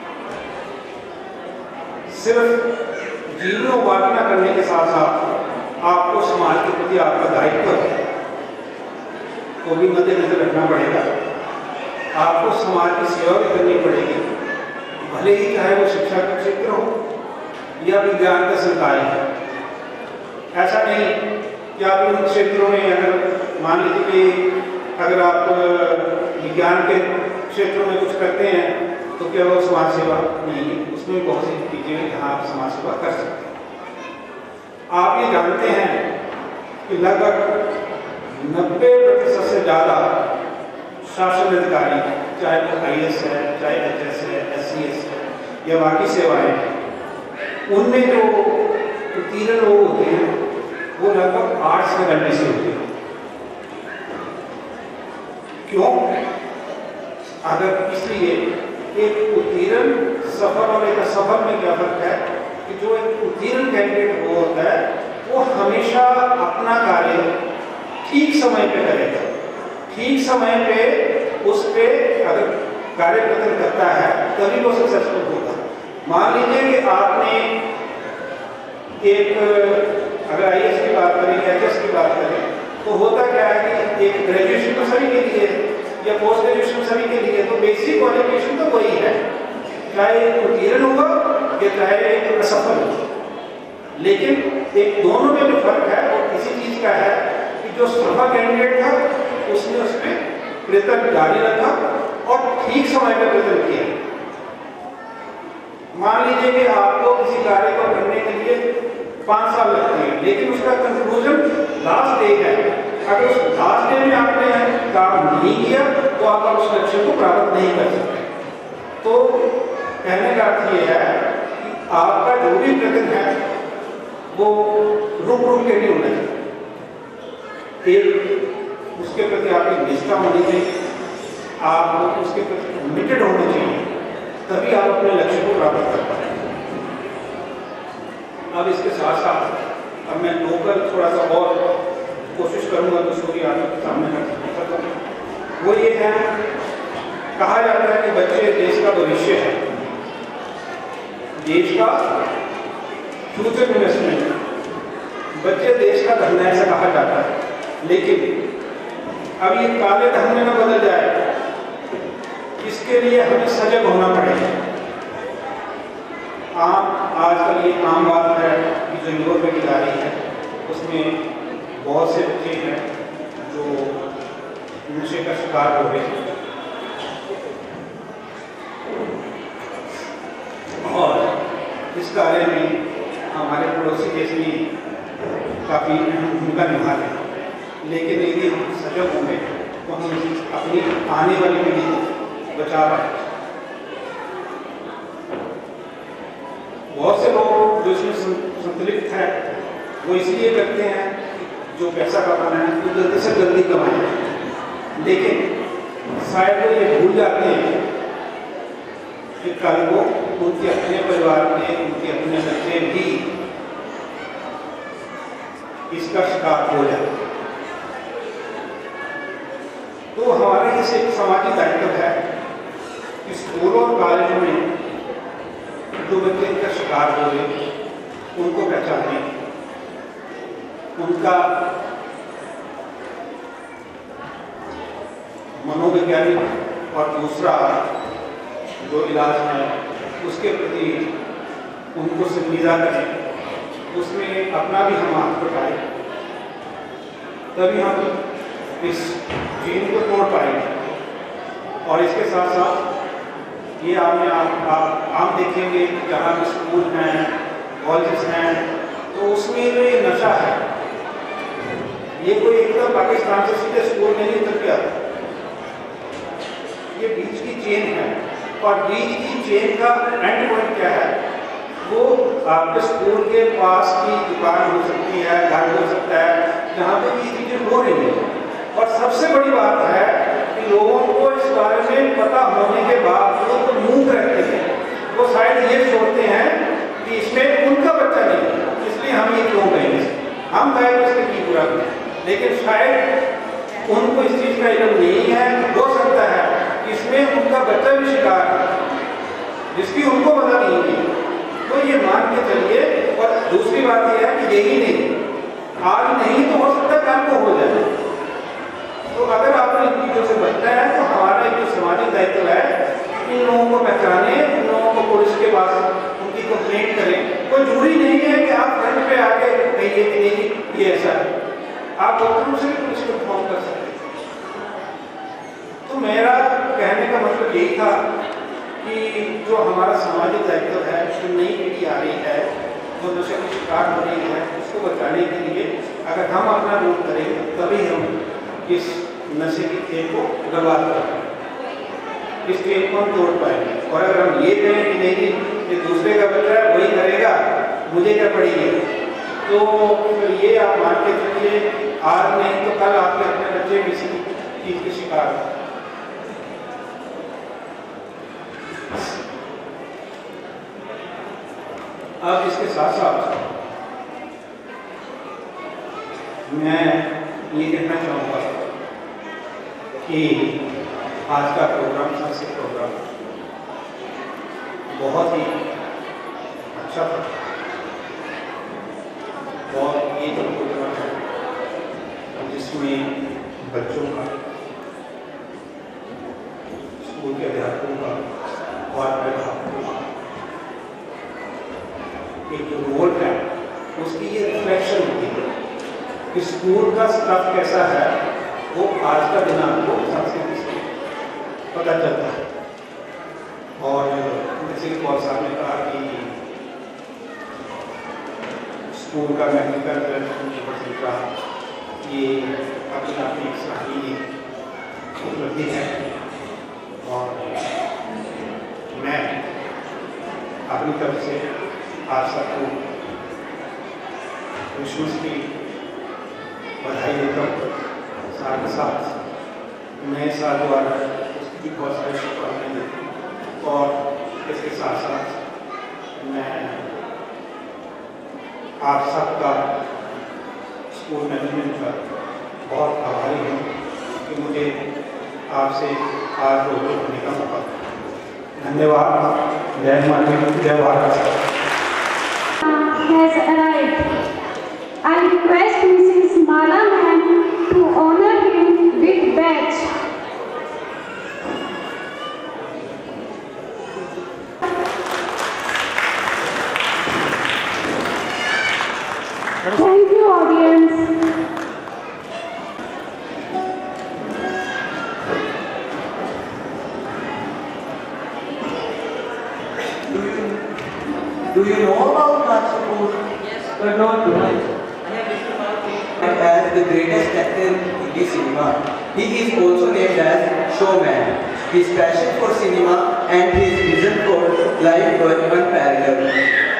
S9: सिर्फ जीवनोपार्जन करने के साथ साथ आपको समाज के प्रति आपका दायित्व को भी मद्देनजर रखना पड़ेगा। आपको समाज की सेवा भी करनी पड़ेगी, भले ही चाहे वो शिक्षा का क्षेत्र हो या विज्ञान का संकाय है। ऐसा नहीं कि आप इन क्षेत्रों में अगर मान लीजिए कि अगर आप विज्ञान के क्षेत्रों में कुछ करते हैं तो क्या वो समाज सेवा नहीं है, उसमें बहुत सी चीज़ें हैं जहाँ आप समाज सेवा कर सकते हैं। आप ये जानते हैं कि लगभग नब्बे प्रतिशत से ज़्यादा शासन अधिकारी, चाहे वो आई एस है, चाहे एच एस है, एस सी एस है या बाकी सेवाएं हैं, उनमें जो उत्तीर्ण लोग होते हैं वो लगभग आठ से घंटे से होते हैं। क्यों? अगर इसलिए एक उत्तीर्ण सफल और एक असफल में क्या फर्क है कि जो एक उत्तीर्ण कैंडिडेट वो होता है वो हमेशा अपना कार्य ठीक समय पे करेगा, ठीक समय पे उस पे अगर कार्य प्रदर्शन करता है तभी वो सक्सेसफुल होगा। मान लीजिए कि आपने एक अगर आई ए एस की बात करें या एच एस की बात करें तो होता क्या है कि एक ग्रेजुएशन तो सभी के लिए या पोस्ट ग्रेजुएशन सभी के लिए, तो बेसिक क्वालिफिकेशन तो वही है, चाहे उत्तीर्ण होगा या चाहे एक असफल होगा। लेकिन एक दोनों में जो फर्क है वो किसी चीज का है कि जो सफल कैंडिडेट था उसने उसमें प्रयत्न जारी रखा और ठीक समय पर प्रयत्न किया। मान लीजिए कि आपको किसी कार्य को करने के लिए पाँच साल लगते हैं, लेकिन उसका कंक्लूजन लास्ट डे है। अगर उस लास्ट डे में आपने काम नहीं किया तो आप उस लक्ष्य को प्राप्त नहीं कर सकते। तो कहने का अर्थ ये है कि आपका जो भी प्रयत्न है वो रुक रुक के नहीं होना चाहिए। एक उसके प्रति आपकी निष्ठा होनी चाहिए, आप उसके प्रति कमिटेड होने चाहिए, तभी आप अपने लक्ष्य को प्राप्त कर पाएंगे। अब इसके साथ साथ अब मैं लोकल थोड़ा सा और कोशिश करूंगा तो स्टोरी आपके सामने रख सकूँ। वो ये है, कहा जाता है कि बच्चे देश का भविष्य है, देश का फ्यूचर इन्वेस्टमेंट, बच्चे देश का धन है, ऐसा कहा जाता है। लेकिन अब ये काले धन में न बदल जाए, इसके लिए हमें सजग होना पड़ेगा। आम आजकल ये आम बात है कि जो यूरोप में की जा रही है उसमें बहुत से बच्चे हैं जो नशे का शिकार हो रहे हैं और इस कार्य में हमारे पड़ोसी देश भी काफ़ी अहम भूमिका निभा रहे हैं। लेकिन यदि हम सजग होंगे तो हम अपनी आने वाली पीढ़ी को बचा पाएंगे। बहुत से लोग जो इसमें संतुलित है वो इसलिए करते हैं जो पैसा कमाना है वो जल्दी से जल्दी कमाए, लेकिन शायद वो ये भूल जाते हैं कि कल को उनके अपने परिवार के, उनके अपने बच्चे भी इसका शिकार हो जाए। तो हमारे इस एक सामाजिक दायित्व है कि स्कूलों और कॉलेजों में जो बच्चे इनका शिकार हो रहे उनको पहचाने, उनका मनोवैज्ञानिक और दूसरा जो इलाज है उसके प्रति उनको संजीदा करें, उसमें अपना भी हम हाथ बटाएं, तभी हम इस चेन को तोड़ पाएंगे। और इसके साथ साथ ये आपने आप, आप आम देखेंगे जहाँ भी स्कूल हैं, कॉलेज हैं, तो उसमें जो ये नशा है ये कोई एकदम पाकिस्तान से सीधे स्कूल में नहीं उतर के आता, ये बीच की चेन है। और बीच की चेन का एंड पॉइंट क्या है? वो आपके स्कूल के पास की दुकान हो सकती है, घर हो सकता है, जहाँ पे ये चीज़ें हो रही है। और सबसे बड़ी बात है कि लोगों को इस बारे में पता होने के बावजूद तो मूक रहते हैं, वो शायद ये सोचते हैं कि इसमें उनका बच्चा नहीं है, इसलिए हम ये क्यों कहेंगे, हम कहें तो इसके की बुरा करें। लेकिन शायद उनको इस चीज़ का इल्म नहीं है, हो सकता है कि इसमें उनका बच्चा भी शिकार है जिसकी उनको पता नहीं है। तो ये मान के चलिए। और दूसरी बात यह है कि यही नहीं, आज नहीं तो हो सकता है कल को हो जाए। तो अगर आपको इन चीज़ों से बचना है तो हमारा एक जो सामाजिक दायित्व है, इन लोगों को पहचाने, इन लोगों को पुलिस के पास उनकी कंप्लेंट करें। कोई जरूरी नहीं है कि आप फ्रंट पे आके कहिए कि नहीं ये ऐसा है, आप डॉक्टरों से भी पुलिस को इन्फॉर्म कर सकते हैं। तो मेरा कहने का मतलब यही था कि जो हमारा सामाजिक दायित्व है, जो नई पीढ़ी आ रही है, जो नशे की शिकार हो रही है, उसको बचाने के लिए अगर हम अपना रोल करेंगे तभी हम इस नशे की खेल को बर्बाद कर पाएंगे, इस खेल को हम तोड़ पाएंगे। और अगर हम ये कहें कि नहीं ये दूसरे का बच्चा है वही करेगा, मुझे क्या पड़ेगी, तो फिर ये आप मान के चलिए आज नहीं तो कल आपके अपने बच्चे भी इसी चीज के शिकार हैं। अब इसके साथ साथ मैं ये कहना चाहूँगा कि आज का प्रोग्राम, सांस्कृतिक प्रोग्राम बहुत ही अच्छा था। और ये जो प्रोग्राम है जिसमें बच्चों का, स्कूल के अध्यापकों का और अध्यापकों का एक जो रोल है उसकी ये रिफ्लेक्शन होती है कि स्कूल का स्टाफ कैसा है, वो आज का दिन आपको संस्कृति से पता चलता है। और जैसे कौर साहब ने कहा कि स्कूल का मैकेनिकल का ये अपनी अपनी सराहनीय उपलब्धि है। और मैं अपनी तरफ से आप सबको क्रिसमस की बधाई देता हूँ। साथ ही साथ नए साल द्वारा उसकी भी बहुत सारी शुभकामनाएं देती हूँ। और इसके साथ साथ मैं आप सबका स्कूल मैनेजमेंट का बहुत आभारी हूँ कि मुझे आपसे आज रूबरू होने का मौका मिला। धन्यवाद। जय माता, जय Bharat.
S1: Has arrived. I request Missus Mala ma'am to honor him with badge. Thank you, audience.
S7: Do you know about Rajkapoor?
S2: Yes, but not tonight. I have listened about him
S7: as the greatest actor in Hindi cinema. He is also named as showman. His passion for cinema and his vision for life were unparalleled.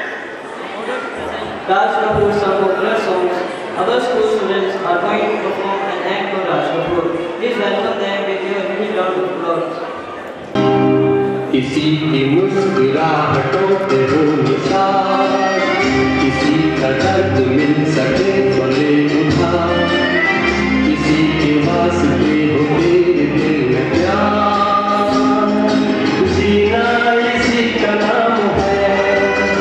S2: Raj Kapoor some popular songs. Our school students are going to perform an act for Raj Kapoor. Please welcome them with your really round of applause.
S10: किसी की मुस्कुराहटों पे हो निशान, किसी का दर्द मिल सके तो ले उठा, किसी के वास्ते हो तेरे दिल में प्यार, जीना इसी का नाम है।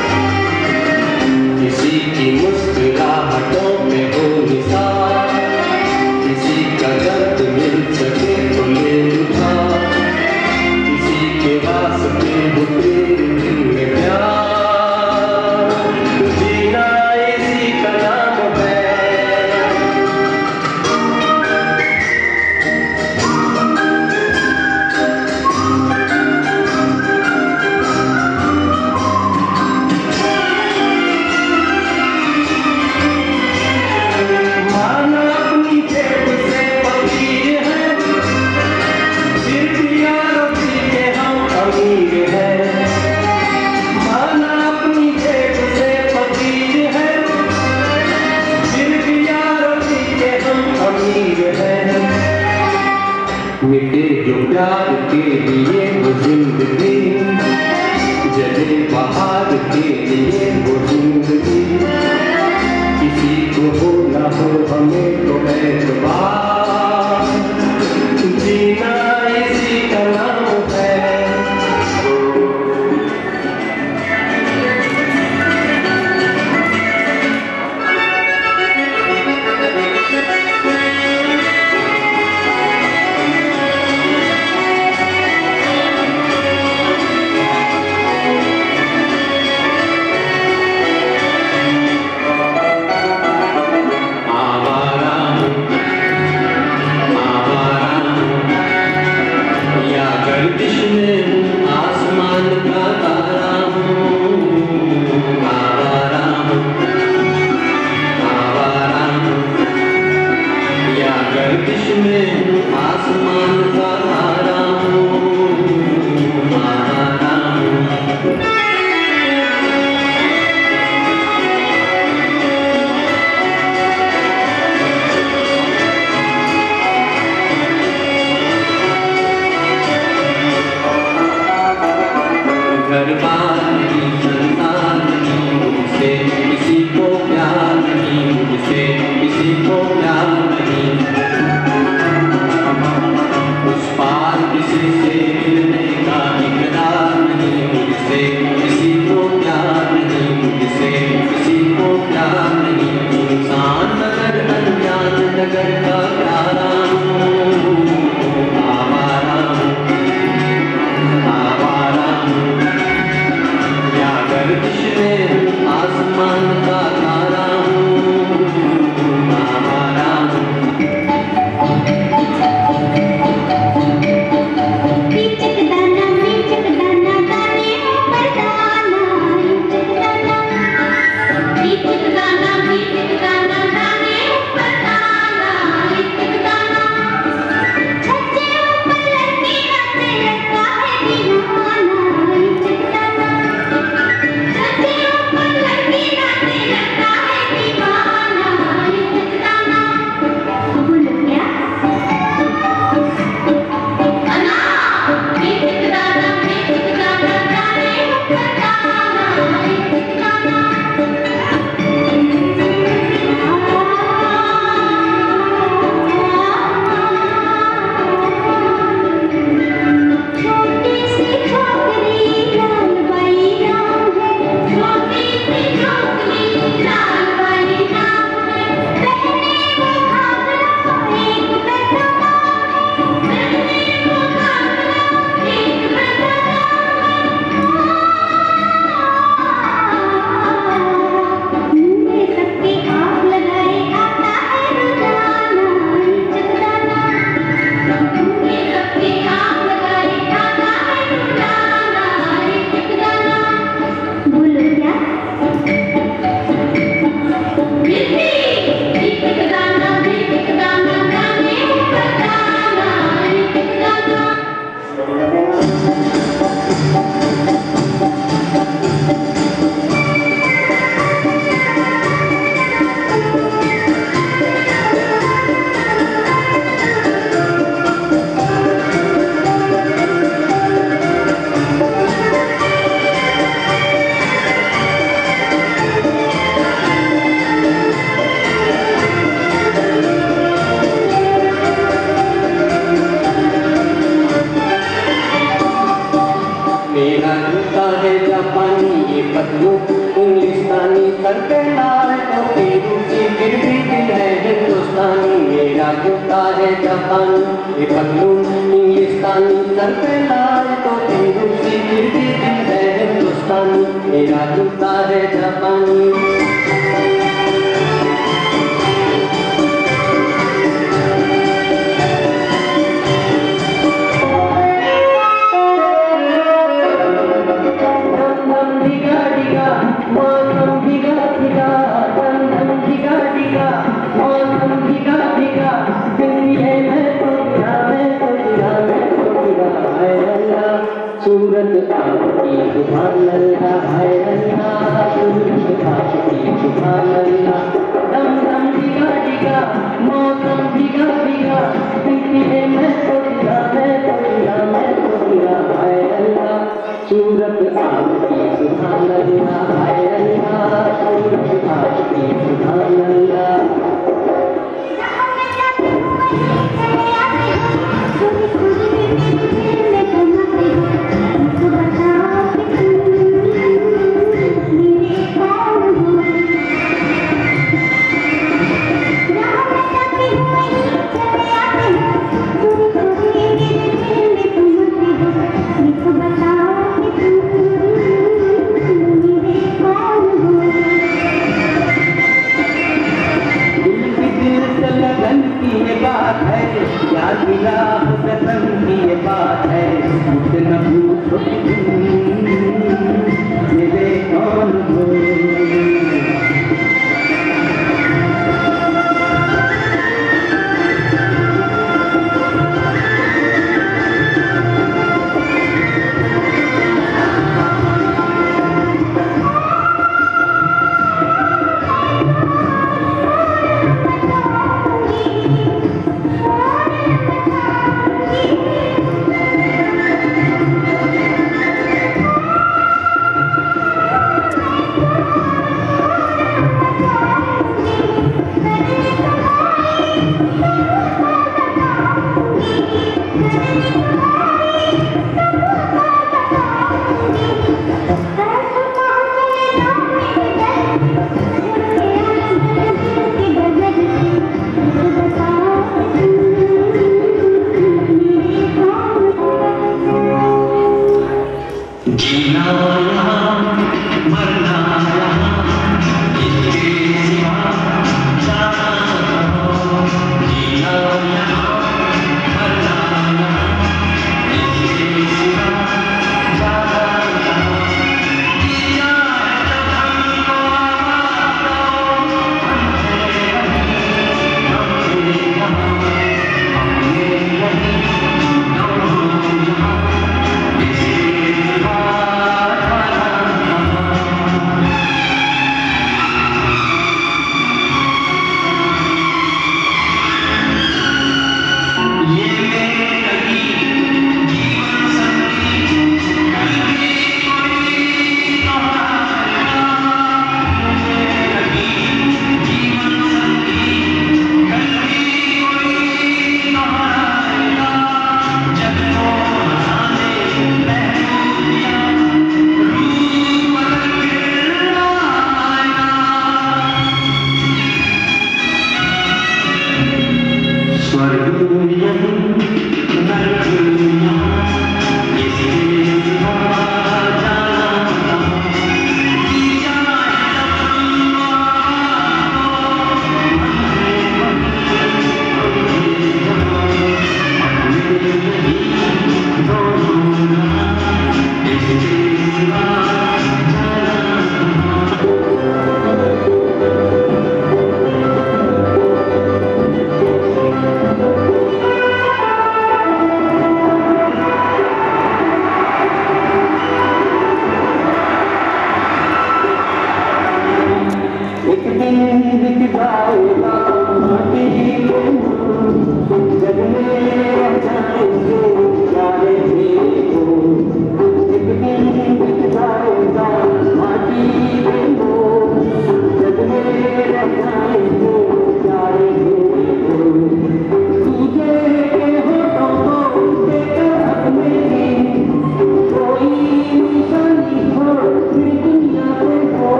S10: किसी की मुस्कुराहटों पे हो निशान, किसी का दर्द मिल सके तो ले उठा, के वास्ते हो तेरे दिल में प्यार, जीना इसी का नाम है। माना अपनी जेब से फकीर है, फिर भी यारों के हम अमीर है। माना अपनी जेब से फकीर है, फिर भी यारों के हम अमीर है। मिटे जो प्यार के लिए वो जिंदगी, जले बहार के लिए वो जिंदगी, किसी को हो ना हो हमें तो एतबार, जीना इसी का नाम है। नगर का प्यारा हूँ, आवारा हूँ, आवारा हूँ, या गर्दिश में हूँ आसमान का तारा हूँ, आवारा हूँ। मेरा जूता है जापानी ये पतलू इंग्लिस्तानी सर पे लाल टोपी रूसी फिर भी दिल है हिंदुस्तानी। मेरा जूता है जापानी ये पतलू इंग्लिस्तानी सर पे लाल टोपी रूसी फिर भी दिल है हिंदुस्तानी। मेरा जूता है जापानी। सूरत आपकी सुभान अल्लाह है अल्लाह, सूरत आपकी सुभान अल्लाह। दम दम दिगा दिगा मौसम दिगा दिगा दिखती है मैं तो दिगा मैं तो दिगा मैं तो दिगा है अल्लाह। सूरत आपकी सुभान अल्लाह है अल्लाह, सूरत आपकी सुभान अल्लाह।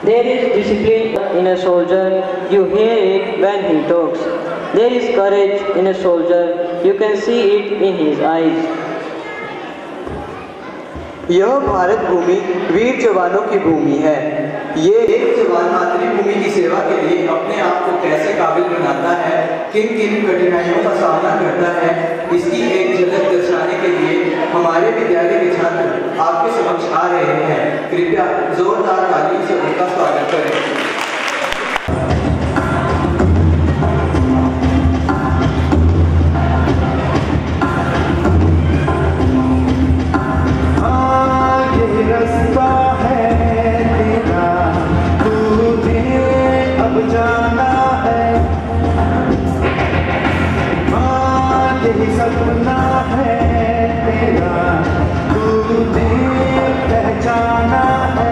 S11: There is discipline in a soldier, you hear it when he talks. There is courage in a soldier, you can see it in his eyes.
S7: यह भारत भूमि वीर जवानों की भूमि है। ये एक जवान मातृभूमि की सेवा के लिए अपने आप को कैसे काबिल बनाता है, किन किन कठिनाइयों का सामना करता है, इसकी एक झलक दर्शाने के लिए हमारे विद्यालय के छात्र आपके समक्ष आ रहे हैं। कृपया जोरदार तालियों से उनका स्वागत करें।
S4: सपना है तेरा, तूने पहचाना है।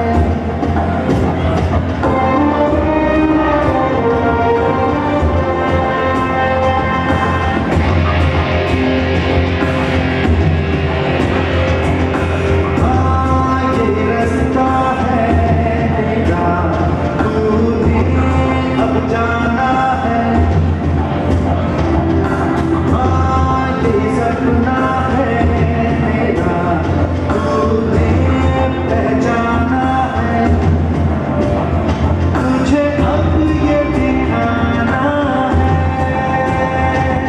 S4: हाँ ये रास्ता है तेरा, तूने अब जाना है। सपना है मेरा, तूने पहचाना है। तुझे अब ये दिखाना है।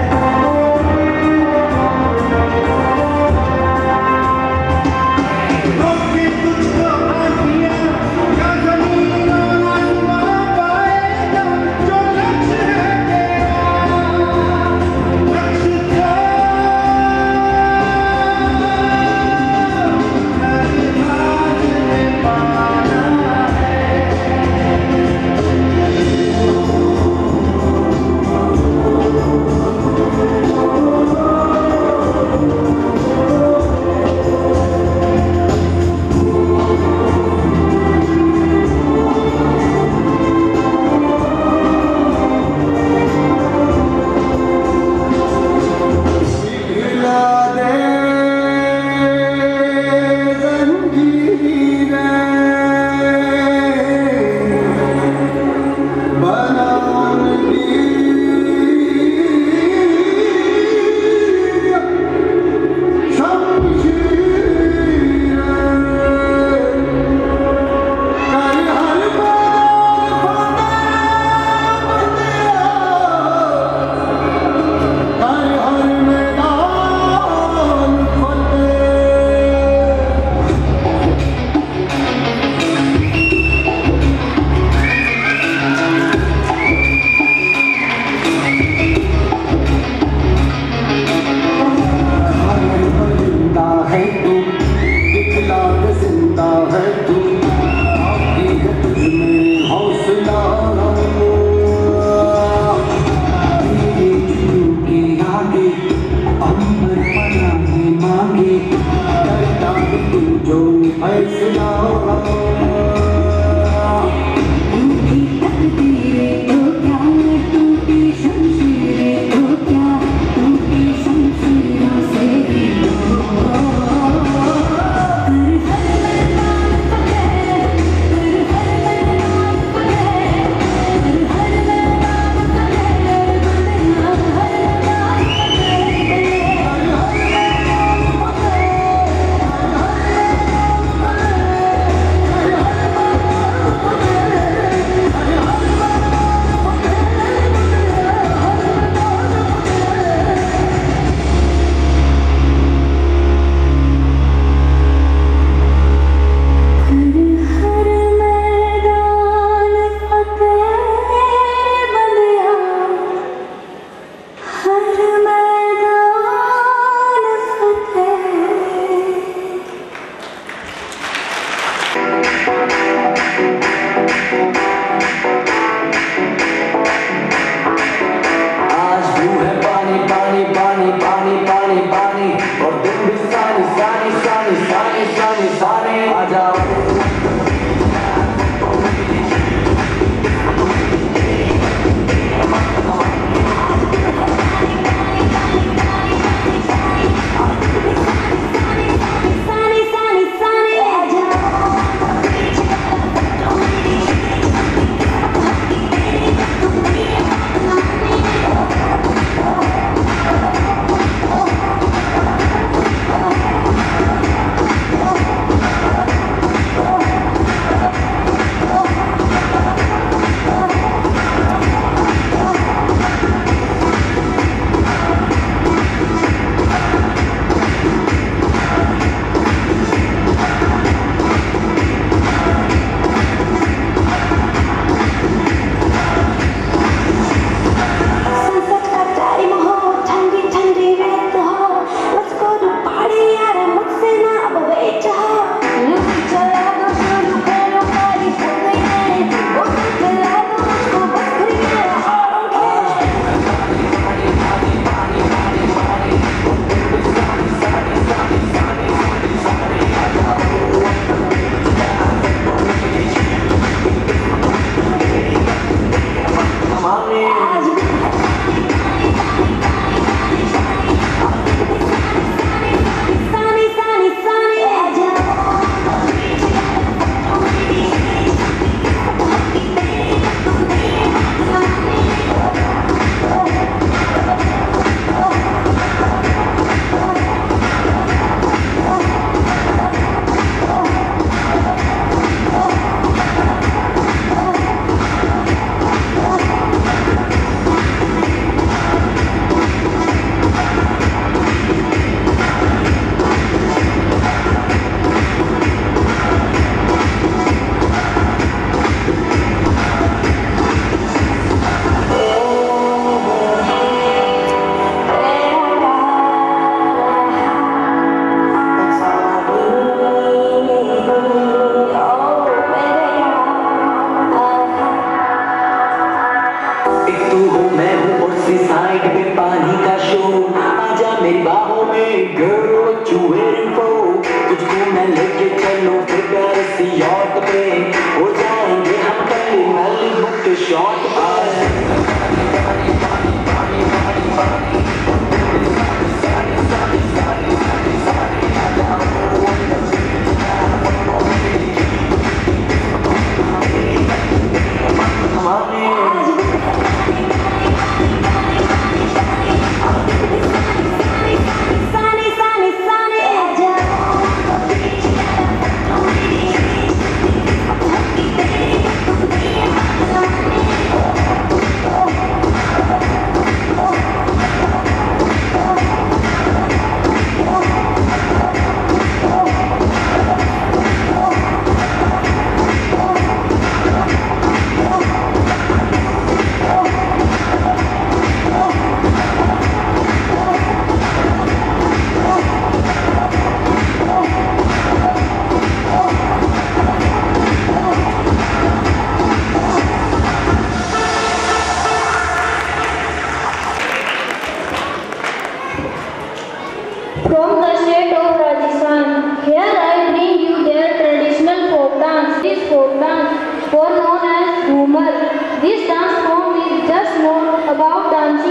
S4: रोके तुझको आंधिया या जमीन आसमां पाएगा, जो लक्ष्य है तेरा, लक्ष्य था।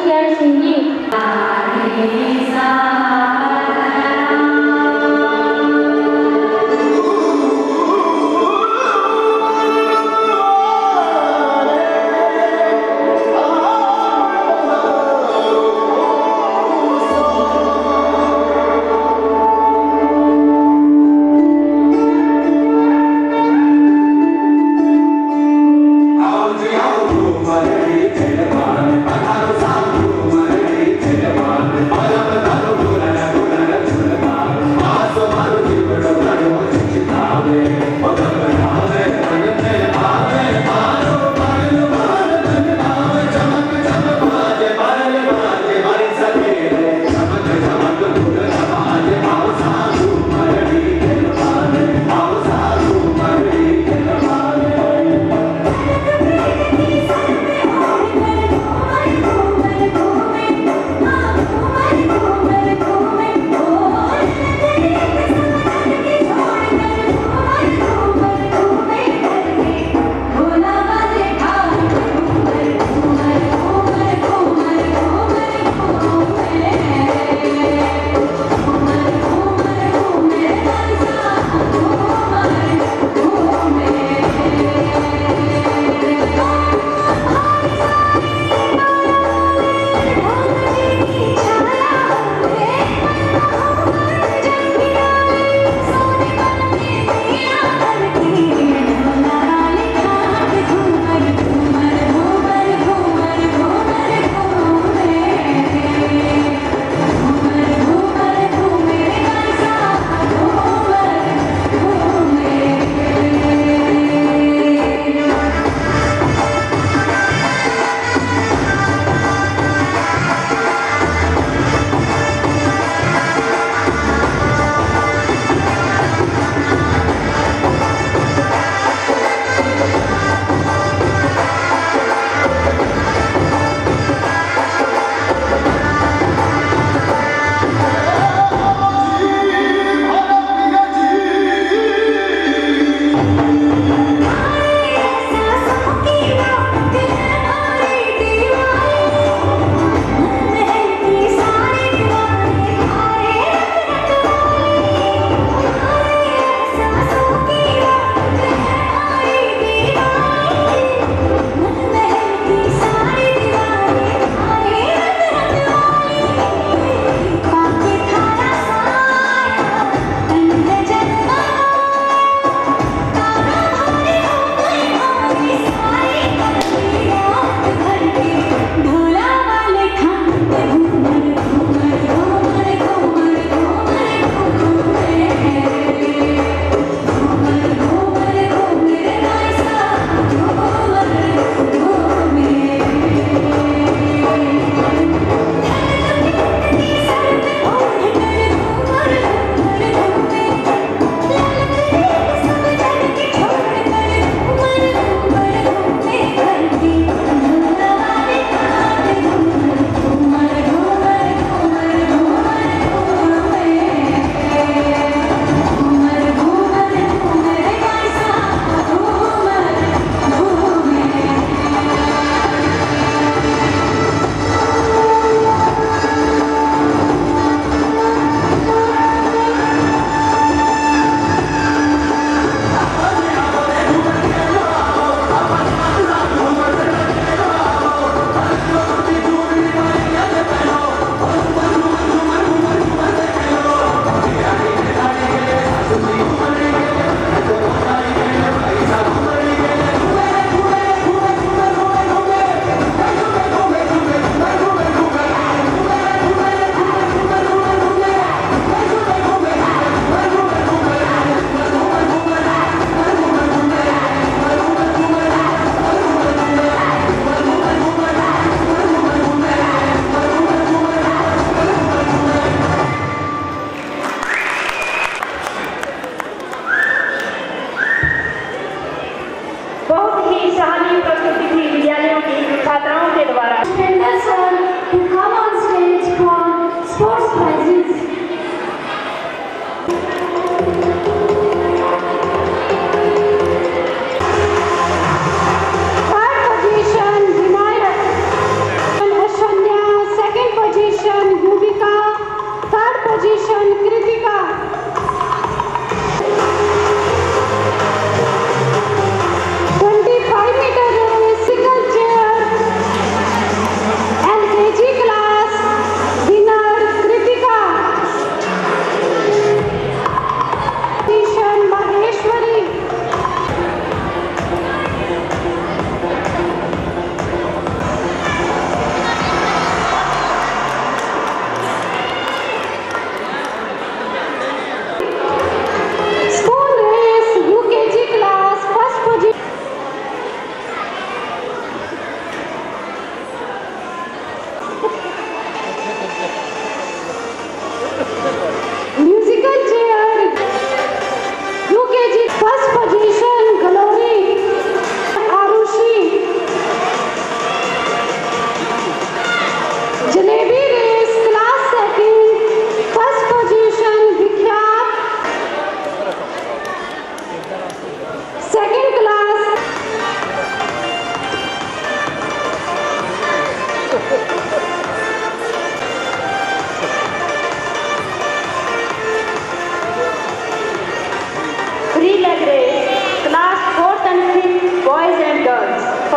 S12: and singing.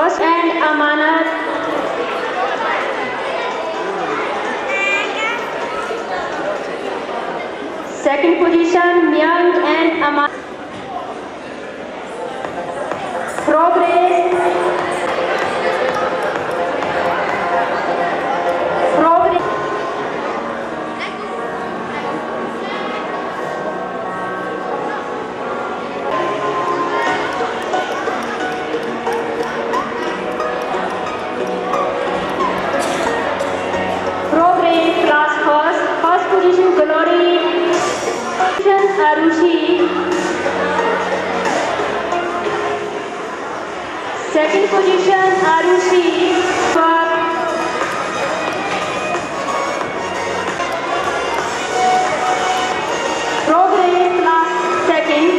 S8: First and Amanat. Second position, Myung and Amanat. Progress. Progress. Progress class first. First position, Glory. Position, Arushi. Second position, Arushi. Progress class second.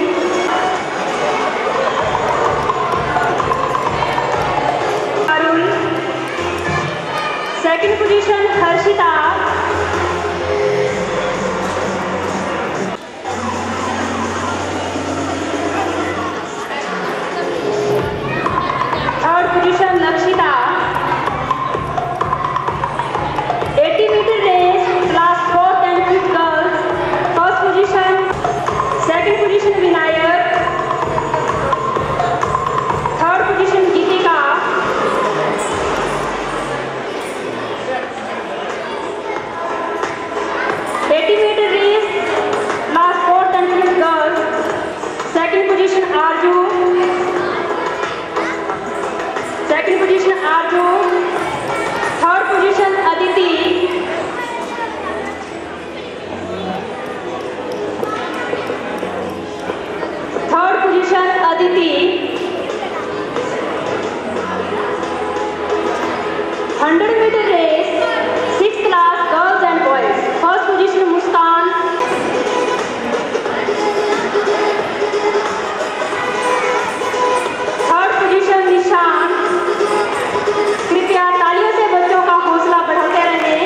S8: Arul. Second position, Harshita. Third position, Lakshita. eighty meter race, class fourth and fifth girls. First position, second position, Vinayak. Third position, Geetika. eighty meter race, class fourth and fifth girls. Second position, Arju. Second position, Arju. Third position, Aditi. Third position, Aditi. one hundred meter race, sixth class, girls and boys. First position, Muskan. Third position, Nishan. कृपया तालियों से बच्चों का हौसला बढ़ाते रहें।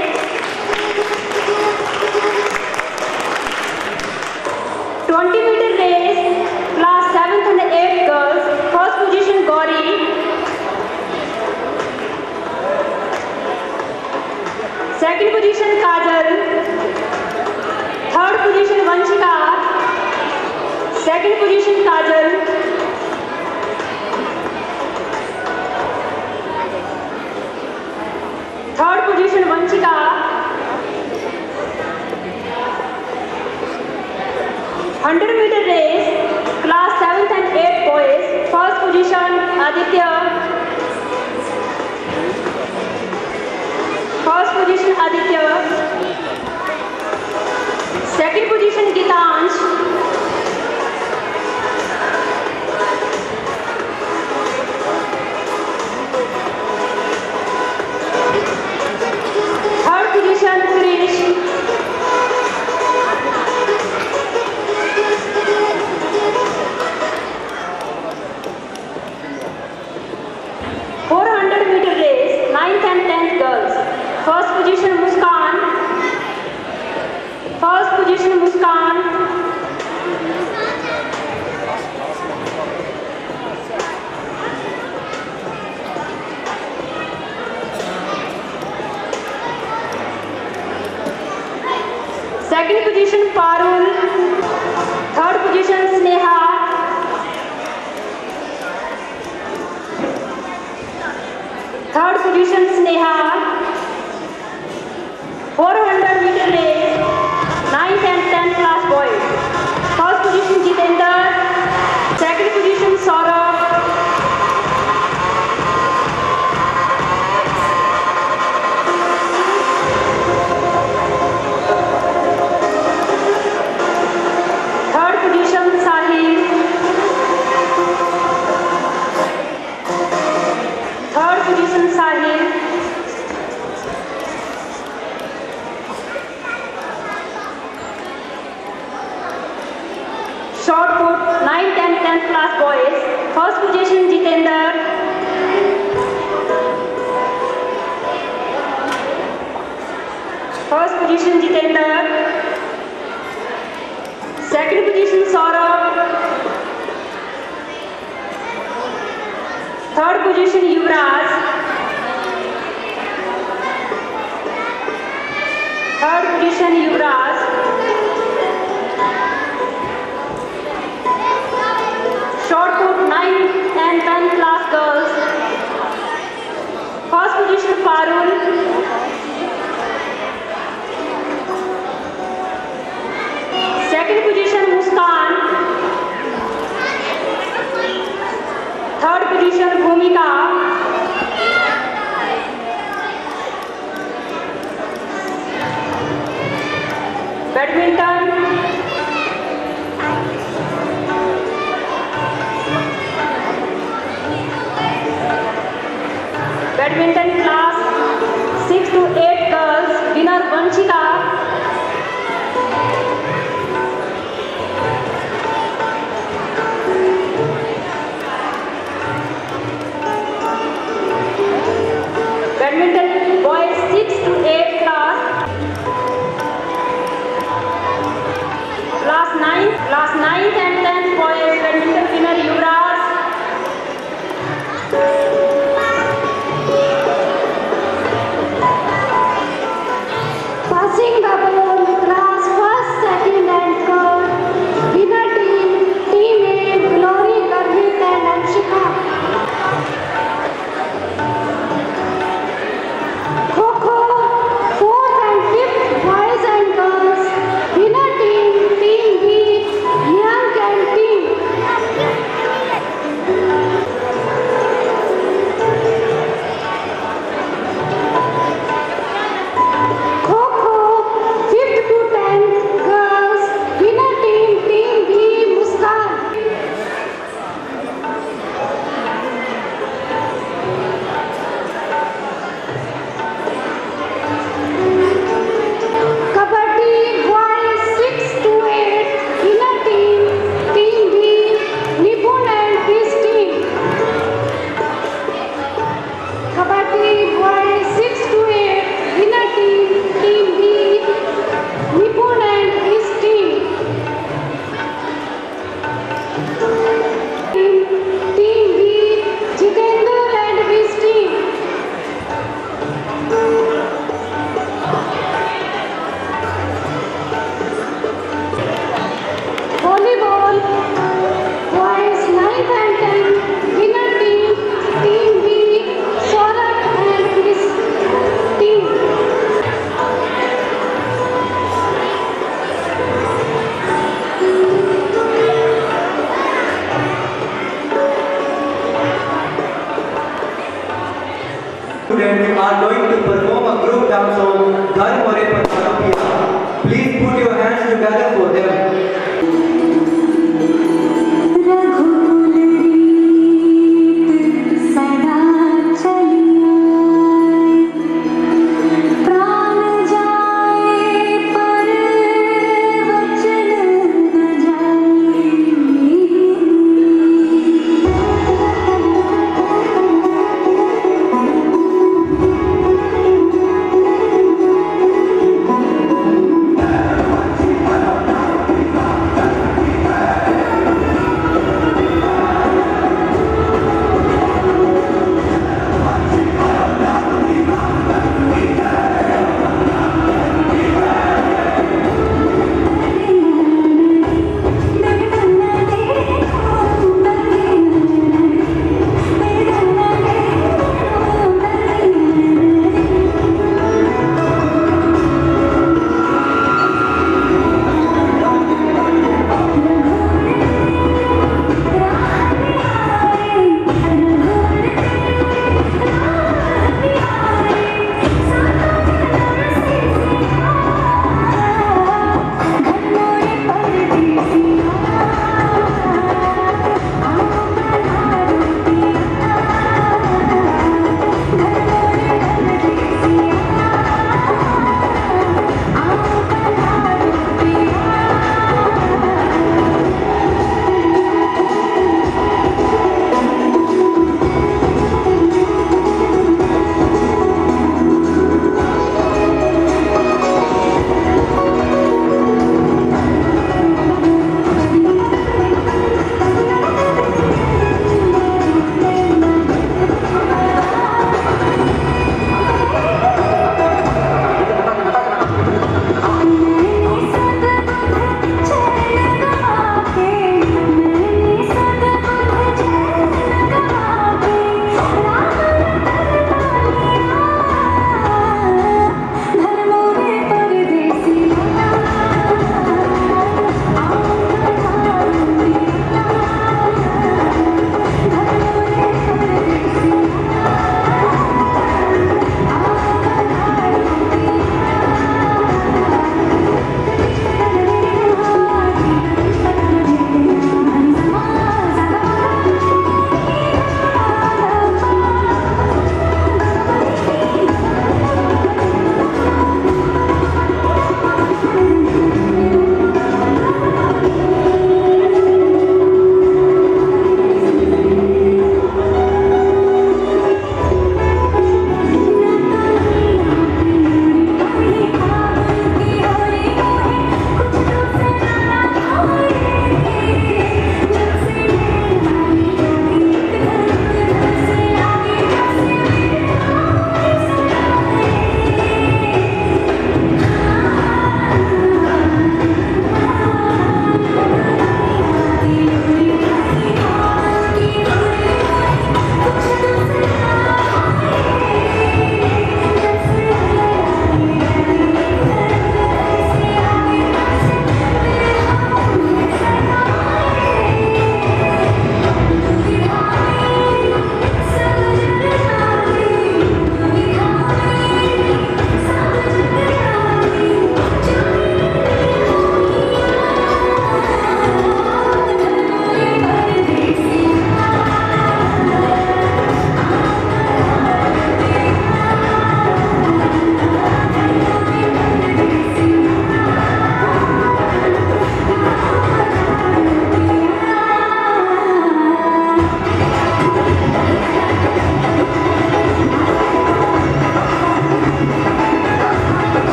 S8: twenty meter race, class seventh and eighth girls. First position, Gauri. Second position, Kajal. Third position, Vanshika. Second position, Kajal. Third position, Vanshika. one hundred meter race, class seventh and eighth boys. First position, Aditya. First position, Aditya. Second position, Gitansh. Third position, Krish. four hundred meter race, ninth and tenth girls. First position, Muskan. First position, Muskan. Second position, Parul. Third position, Sneha. Third position, Sneha. four hundred meter race, ninth and tenth class boys. First position, Jitendra. Second position, Saurabh. Third position, Sahil. Third position, Sahil. Short put, ninth and tenth class boys. First position, Jitendra. First position, Jitendra. Second position, Saurabh. Third position, Yuvraj. Third position, Yuvraj. Short put, ninth and tenth class girls. First position, Farul. Second position, Muskan. Third position, Bhumika. Badminton. Badminton class six to eight girls. Winner Vanchika. Badminton boys six to eight class. Class nine, class ninth and tenth boys badminton winner Yuvraj.
S1: Passing the ball, class first, second and third. Winner team, team A, Glory, Garvit and Anshika. Kho-Kho, fourth and fifth, boys and girls. Winner team, team B, Young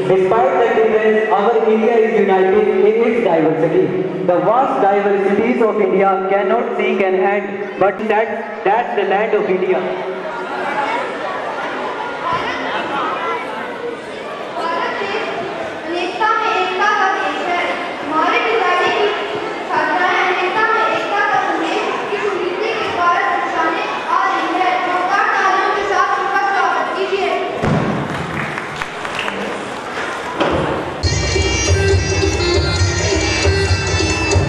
S12: Despite the difference, our India is united in its diversity. The vast diversities of India cannot seek an end, but that, that's the land of India.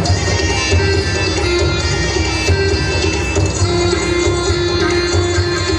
S6: Thank you.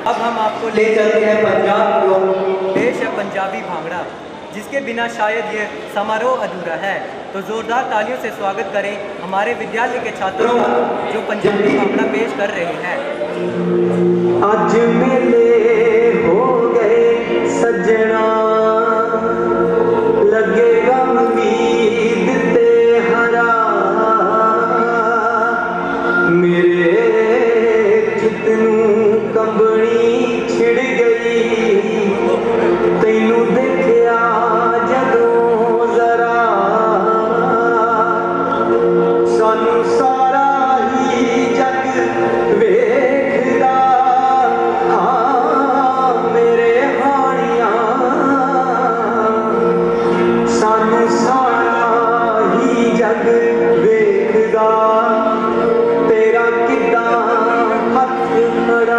S2: अब हम आपको
S7: ले चलते हैं पंजाब की ओर।
S2: पेश है पंजाबी भांगड़ा, जिसके बिना शायद ये समारोह अधूरा है। तो जोरदार तालियों से स्वागत करें हमारे विद्यालय के छात्रों का, जो पंजाबी भांगड़ा पेश कर रहे हैं।
S4: आज मेले हो गए सजना, लगेगा उम्मीद ते हरा, मेरे जितनू कंबनी छिड़ गई, तैनू देखिया जदों जरा, सानू सारा ही जग वेखदा, हाँ मेरे हानिया, सानू सारा ही जग वेखदा, तेरा किदा हथ खड़ा।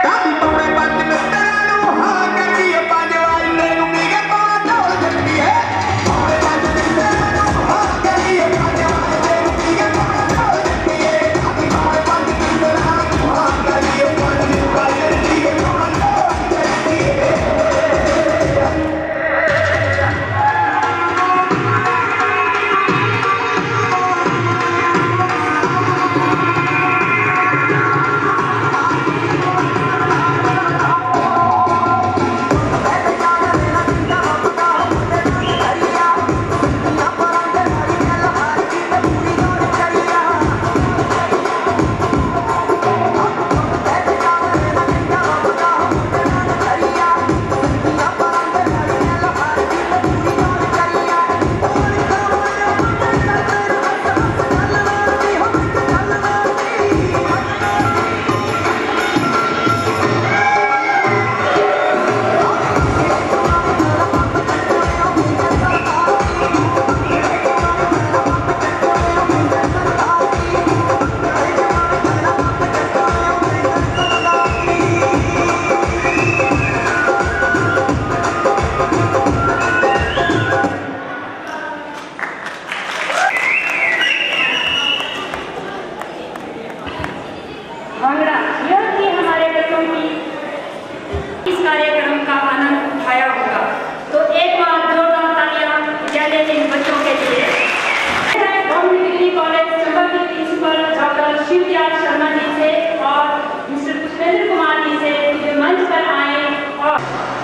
S8: भांगड़ा यह कि हमारे बच्चों की इस कार्यक्रम का आनंद उठाया होगा। तो एक बार जोरदार तालियां विद्यालय के इन बच्चों के लिए। गवर्नमेंट डिग्री कॉलेज चंबल के प्रिंसिपल डॉक्टर शिवदयाल शर्मा जी से और मिस्टर पुष्पेंद्र कुमार जी से जो मंच पर आए। और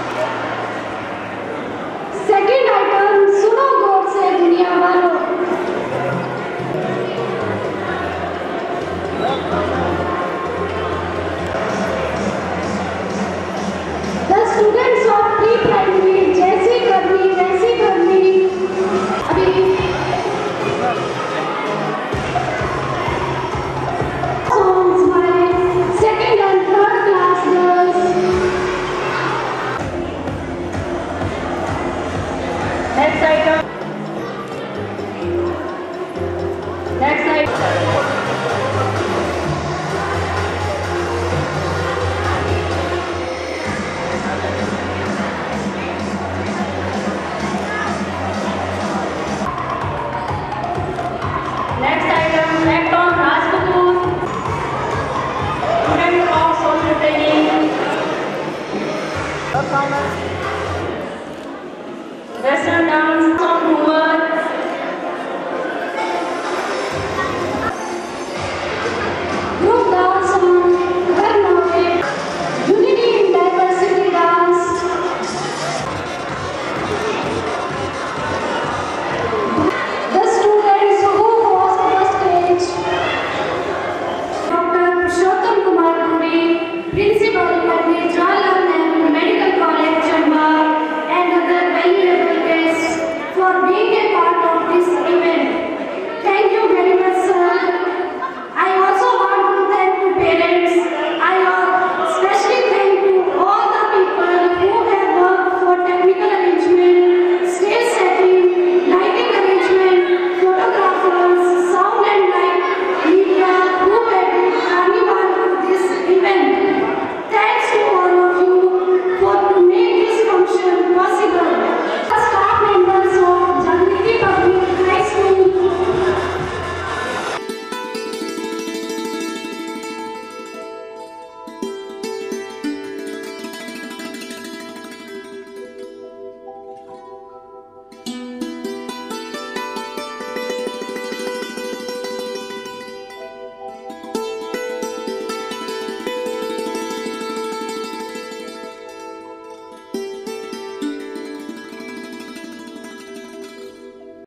S1: सेकेंड आइटम, सुनो गौर से दुनिया वालों। The students of pre-primary